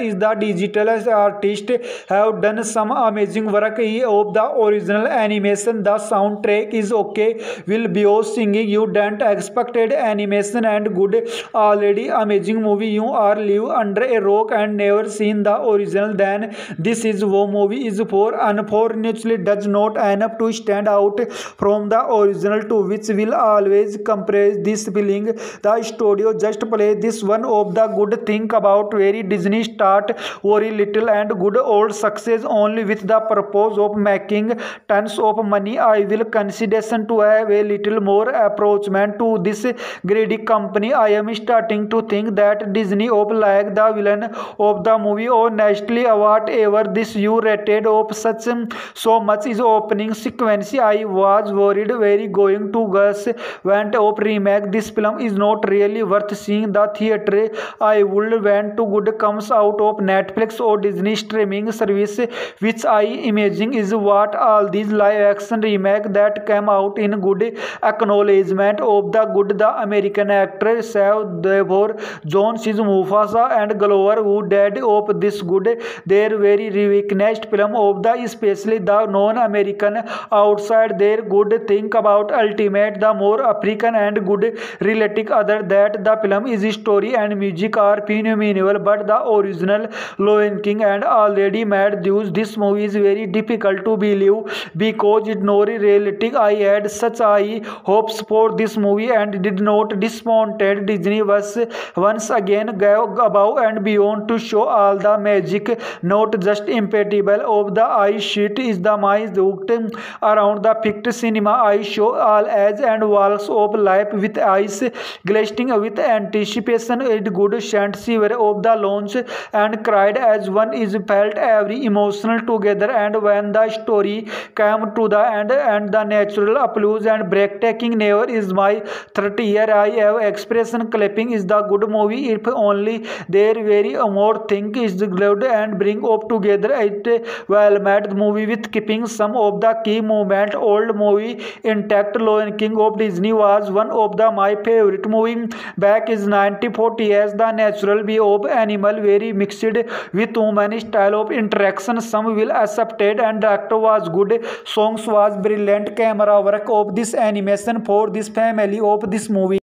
is the digital artist have done some amazing work of the original animation. The soundtrack is okay, will be singing you don't expected animation and good already amazing movie. You are live under a rock and never seen the original, then this is wo movie is for. Unfortunately does not enough to stand out from the original, to which will always compress this feeling. The studio just play this one of the good thing about very Disney start very little and good old success only with the purpose of making tons of money. I will consideration to have a little more approachment to this greedy company. I am starting to think that Disney of like the villain of the movie, or honestly whatever this you rated of such so much is opening sequence. I was worried very going to guess went of remake this film is not really worth seeing the theater. I would went to good comes out of Netflix or Disney streaming service, which I imagine is what all these live action remake that came out in good acknowledgement of the good. The American actor Save Devor Jones is Mufasa and Glover who did of this good their very recognized film of the especially the non-American outside their good think about ultimate the more African and good relating other that the film is story and music are phenomenal, but the original Lion King and already made this movie is very difficult to believe because it no reality. I had such high hopes for this movie and did not disappointed. Disney was once again gave above and beyond to show all the magic, not just impatible of the ice sheet is the my looked around the picked cinema. I show all as and walls of life with eyes glistening with anticipation. It good shan't shiver of the launch and cried as one is felt every emotional together. And when the story came to the end and the natural applause and breathtaking never is my 30 year I have expression clapping is the good movie. If only there very more thing is good and bring up together it well made movie with keeping some of the key moment old movie intact. Lion King of Disney was one of the my favorite movie back is 1940 as the natural be of animal very mixed with human style of interaction. Some will accepted and director was good, songs was brilliant, camera work of this animation for this family of this movie.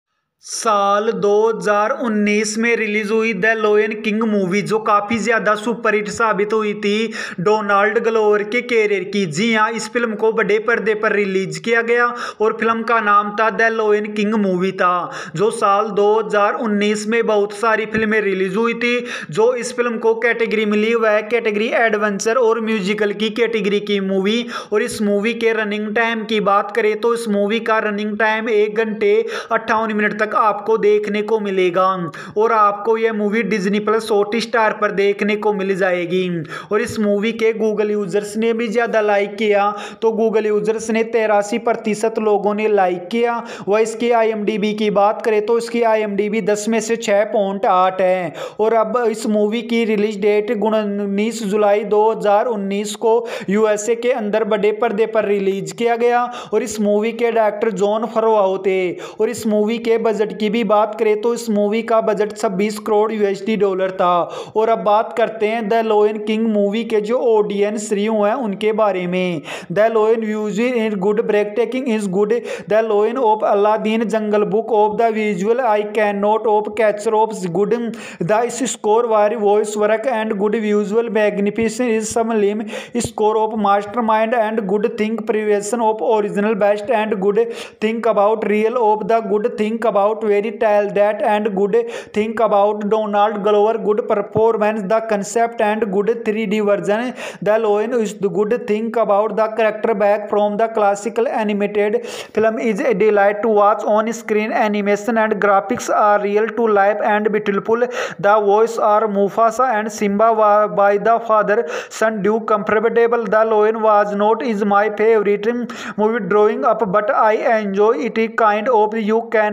साल 2019 में release हुई the lion king movie जो काफ़ी ज़्यादा superhit साबित हुई थी Donald Glover के कैरियर की। जी हाँ, इस फिल्म को बड़े पर्दे पर रिलीज किया गया और फिल्म का नाम था द लायन किंग मूवी था, जो साल 2019 में बहुत सारी फिल्में रिलीज हुई थी। जो इस फिल्म को कैटेगरी मिली वह कैटेगरी एडवेंचर और म्यूजिकल की कैटेगरी की मूवी। और इस मूवी के रनिंग टाइम की बात करें तो इस मूवी का रनिंग टाइम 1 घंटे 58 मिनट तक आपको देखने को मिलेगा और आपको यह मूवी डिज्नी प्लस हॉटस्टार पर देखने को मिल जाएगी। और इस मूवी के गूगल यूजर्स ने भी ज़्यादा लाइक किया, तो गूगल यूजर्स ने 83% लोगों ने लाइक किया। वह इसकी IMDb की बात करें तो इसकी IMDb 10 में से 6.8 है। और अब इस मूवी की रिलीज डेट 19 जुलाई 2019 को USA के अंदर बड़े पर्दे पर रिलीज किया गया। और इस मूवी के डायरेक्टर जॉन फरवाओ थे। और इस मूवी के बजट की भी बात करें तो इस मूवी का बजट 26 करोड़ USD था। और अब बात करते हैं द लायन किंग मूवी के जो ऑडियंस रिव्यू हैं उनके बारे में। The lion views in good, break taking is good, the lion of Aladdin, jungle book of the visual I can not of catcher of good, the score वारी voice work and good visual magnificent is sublime score of mastermind and good think privation of original best and good think about real of the good think about very tell that and good think about Donald Glover good performance the concept and good 3D version. The Lion is the good think about the character back from the classical animated film is a delight to watch on screen. Animation and graphics are real to life and beautiful. The voice are Mufasa and Simba by the father son duo comfortable. The Lion was not is my favorite movie drawing up, but I enjoy it kind of you cannot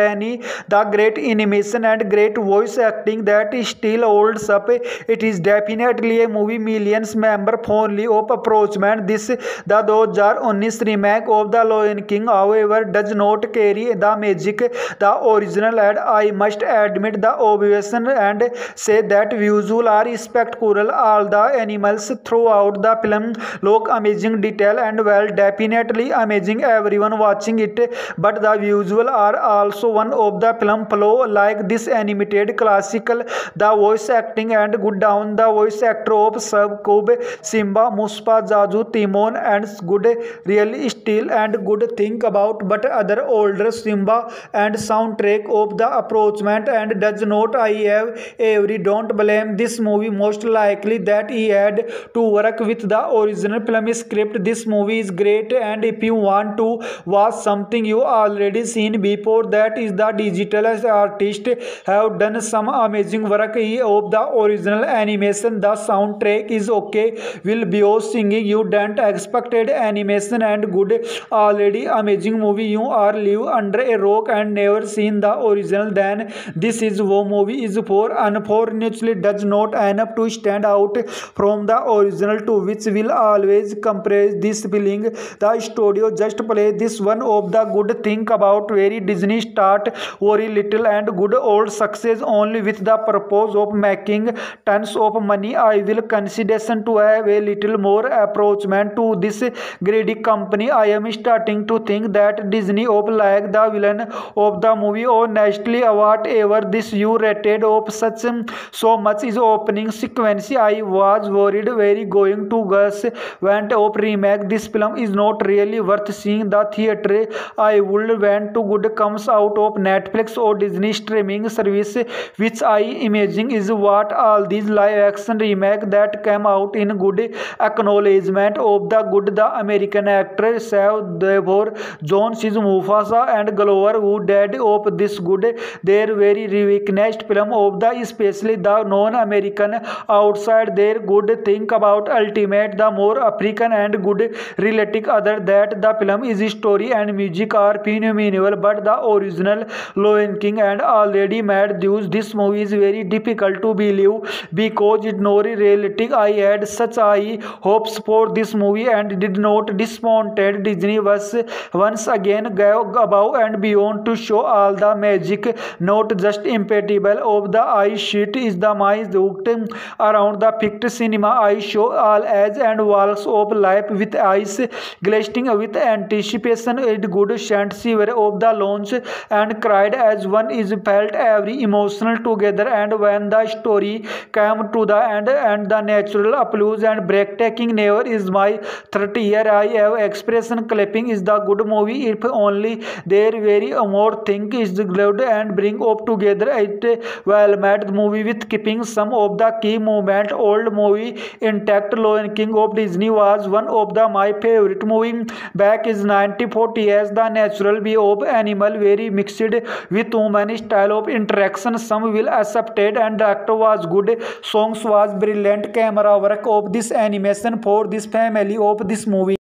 Danny, the great animation and great voice acting that still holds up. It is definitely a movie millions member fondly of approachment. This the 2019 remake of The Lion King, however, does not carry the magic the original had. I must admit the obvious and say that visuals are spectacular. All the animals throughout the film look amazing detail and well, definitely amazing everyone watching it, but the visuals are also one of the film flaw. Like this animated classical, the voice acting and good down. The voice actor of Sabkub, Simba, Muspa, Zazu, Timon and good really still and good think about, but other older Simba and soundtrack of the approachment and does not. I have every don't blame this movie, most likely that he had to work with the original film script. This movie is great, and if you want to watch something you already seen before, that is the digital artist have done some amazing work of the original animation. The soundtrack is okay, will be singing you don't expected animation and good already amazing movie. You are live under a rock and never seen the original, then this is wo movie is for. Unfortunately does not enough to stand out from the original, to which will always compress this feeling. The studio just play this one of the good thing about very Disney start very little and good old success only with the purpose of making tons of money. I will consideration to have a little more approachment to this greedy company. I am starting to think that Disney of like the villain of the movie, or honestly whatever this you rated of such so much is opening sequence. I was worried very going to guess went of remake this film is not really worth seeing the theater. I would went to good comes out of Netflix or Disney streaming service, which I imagine is what all these live action remake that came out in good acknowledgement of the good. The American actor Save Devor Jones is Mufasa and Glover who did of this good their very recognized film of the, especially the non-American outside their good think about ultimate the more African and good relating other that the film is story and music are phenomenal, but the original Lion King and already made those. This movie is very difficult to believe because it no reality. I had such high hopes for this movie and did not disappointed. Disney was once again gave above and beyond to show all the magic, not just impatible of the ice sheet is the my hooked around the picked cinema. I show all as and walls of life with eyes glistening with anticipation. It good shan't shiver of the launch and cried as one is felt every emotional together, and when the story came to the end and the natural applause and breathtaking never is my 30 year I have expression clapping is the good movie. If only there very more thing is good and bring up together it well made movie with keeping some of the key movement old movie intact. Lion King of Disney was one of the my favorite movie back is 1940 as the natural be of animal very mixed with human style of interaction. Some will accepted and director was good, songs was brilliant, camera work of this animation for this family of this movie.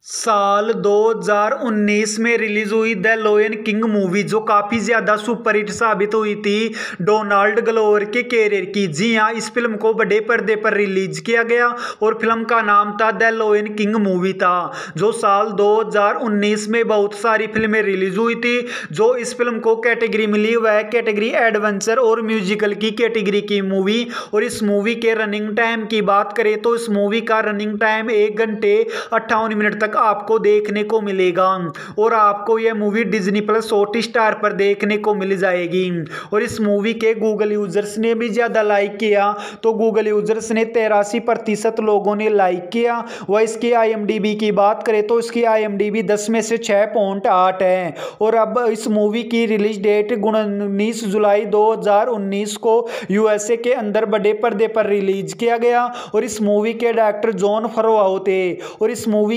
साल 2019 में release हुई the lion king movie, जो काफ़ी ज़्यादा superhit साबित हुई थी Donald Glover के कैरियर की। जी हाँ, इस फिल्म को बड़े पर्दे पर रिलीज किया गया और फिल्म का नाम था द लायन किंग मूवी था, जो साल 2019 में बहुत सारी फिल्में रिलीज हुई थी। जो इस फिल्म को कैटेगरी मिली वह कैटेगरी एडवेंचर और म्यूजिकल की कैटेगरी की मूवी। और इस मूवी के रनिंग टाइम की बात करें तो इस मूवी का रनिंग टाइम 1 घंटे 58 मिनट तक आपको देखने को मिलेगा और आपको यह मूवी डिज्नी प्लस हॉटस्टार पर देखने को मिल जाएगी। और इस मूवी के गूगल यूजर्स ने भी ज्यादा लाइक किया, तो गूगल यूजर्स ने 83% लोगों ने लाइक किया। वह इसकी IMDb की बात करें तो इसकी IMDb 10 में से 6.8 है। और अब इस मूवी की रिलीज डेट 19 जुलाई 2019 को USA के अंदर बड़े पर्दे पर रिलीज किया गया। और इस मूवी के डायरेक्टर जॉन फरवाओ थे और इस मूवी के बजट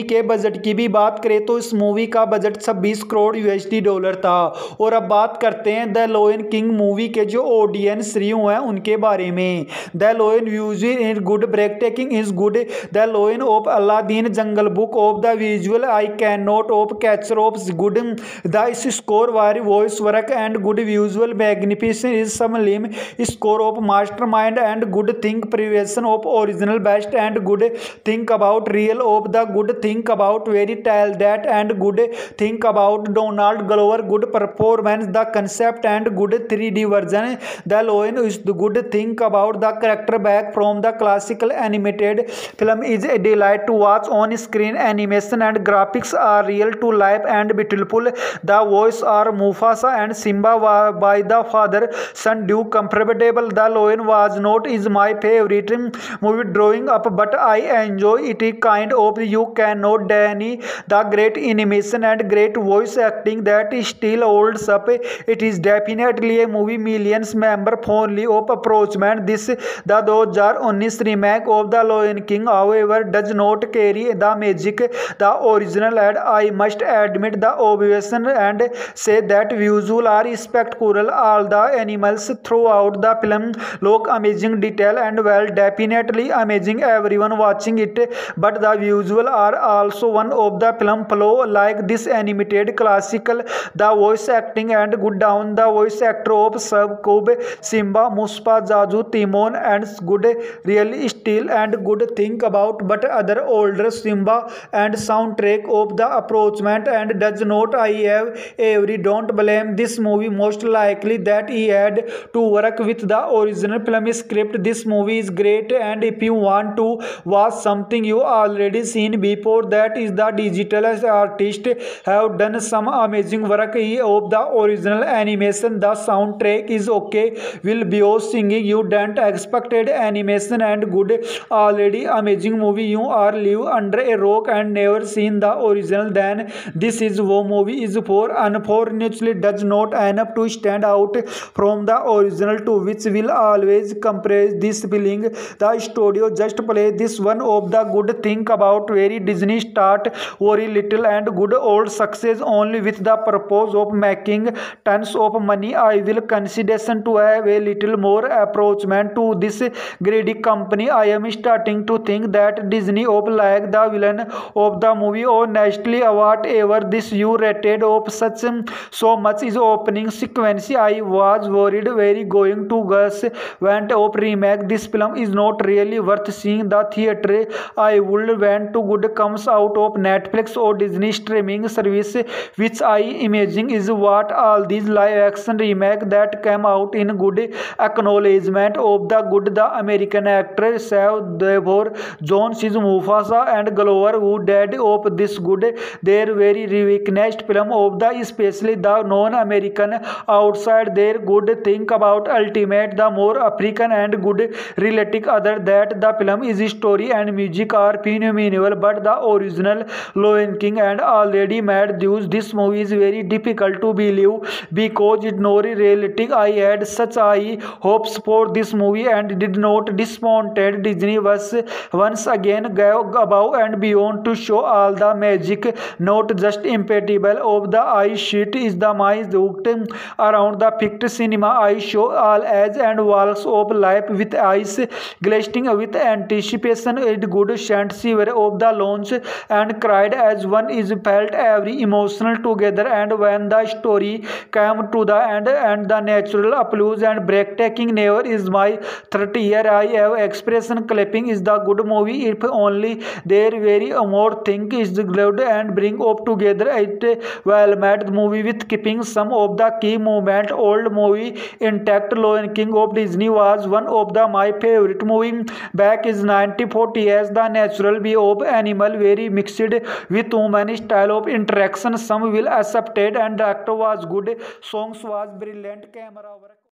बजट की भी बात करें तो इस मूवी का बजट 26 करोड़ यूएसडी डॉलर था। और अब बात करते हैं द लायन किंग मूवी के जो ऑडियंस रिव्यू हैं उनके बारे में। The lion views in good, break taking is good, the lion of Aladdin, jungle book of the visual I can not of catcher of good, the score war voice work and good visual magnificent is sublime score of mastermind and good think privation of original best and good think about real of the good think about very tell that and good think about Donald Glover good performance the concept and good 3D version the lion is the good think about the character back from the classical animated film is a delight to watch on screen animation and graphics are real to life and beautiful the voice are Mufasa and Simba by the father son do comfortable the lion was not is my favorite movie growing up but I enjoy it kind of you cannot deny the great animation and great voice acting that still holds up it is definitely a movie millions member fondly of approachment this the 2019 remake of the Lion King however does not carry the magic the original and I must admit the obvious and say that visual are spectacular all the animals throughout the film look amazing detail and well definitely amazing everyone watching it but the visual are also one of the film flaw like this animated classical the voice acting and good down the voice actor of Sabkub Simba Muspa Zazu Timon and good really still and good think about but other older Simba and soundtrack of the approachment and does not I have every don't blame this movie most likely that he had to work with the original film script this movie is great and if you want to watch something you already seen before that is the digital artist have done some amazing work of the original animation the soundtrack is okay will be singing you don't expected animation and good already amazing movie you are live under a rock and never seen the original then this is what movie is for unfortunately does not enough to stand out from the original to which will always compress this feeling the studio just play this one of the good thing about very Disney start very little and good old success only with the purpose of making tons of money I will consideration to have a little more approachment to this greedy company I am starting to think that Disney of like the villain of the movie honestly whatever this you rated of such so much is opening sequence I was worried very going to guess went of remake this film is not really worth seeing the theater I would want to good comes out of Netflix or Disney streaming service which I imagine is what all these live action remake that came out in good acknowledgement of the good the American actor Save Devor Jones is Mufasa and Glover who did of this good their very recognized film of the especially the non-American outside their good think about ultimate the more African and good relating other that the film is story and music are phenomenal but the original Lion King and already mad news this movie is very difficult to believe because it no reality I had such high hopes for this movie and did not disappointed Disney was once again gave above and beyond to show all the magic not just impatible of the ice sheet is the my hooked around the picked cinema I show all as and walls of life with eyes glistening with anticipation it good shan't shiver of the launch and cried as one is felt every emotional together and when the story came to the end and the natural applause and breathtaking never is my 30 year I have expression clapping is the good movie if only there very more thing is good and bring up together it well made movie with keeping some of the key moment old movie intact Lion King of Disney was one of the my favorite movie back is 1940 as the natural be of animal very mixed with human style of interaction some will accepted and director was good songs was brilliant camera work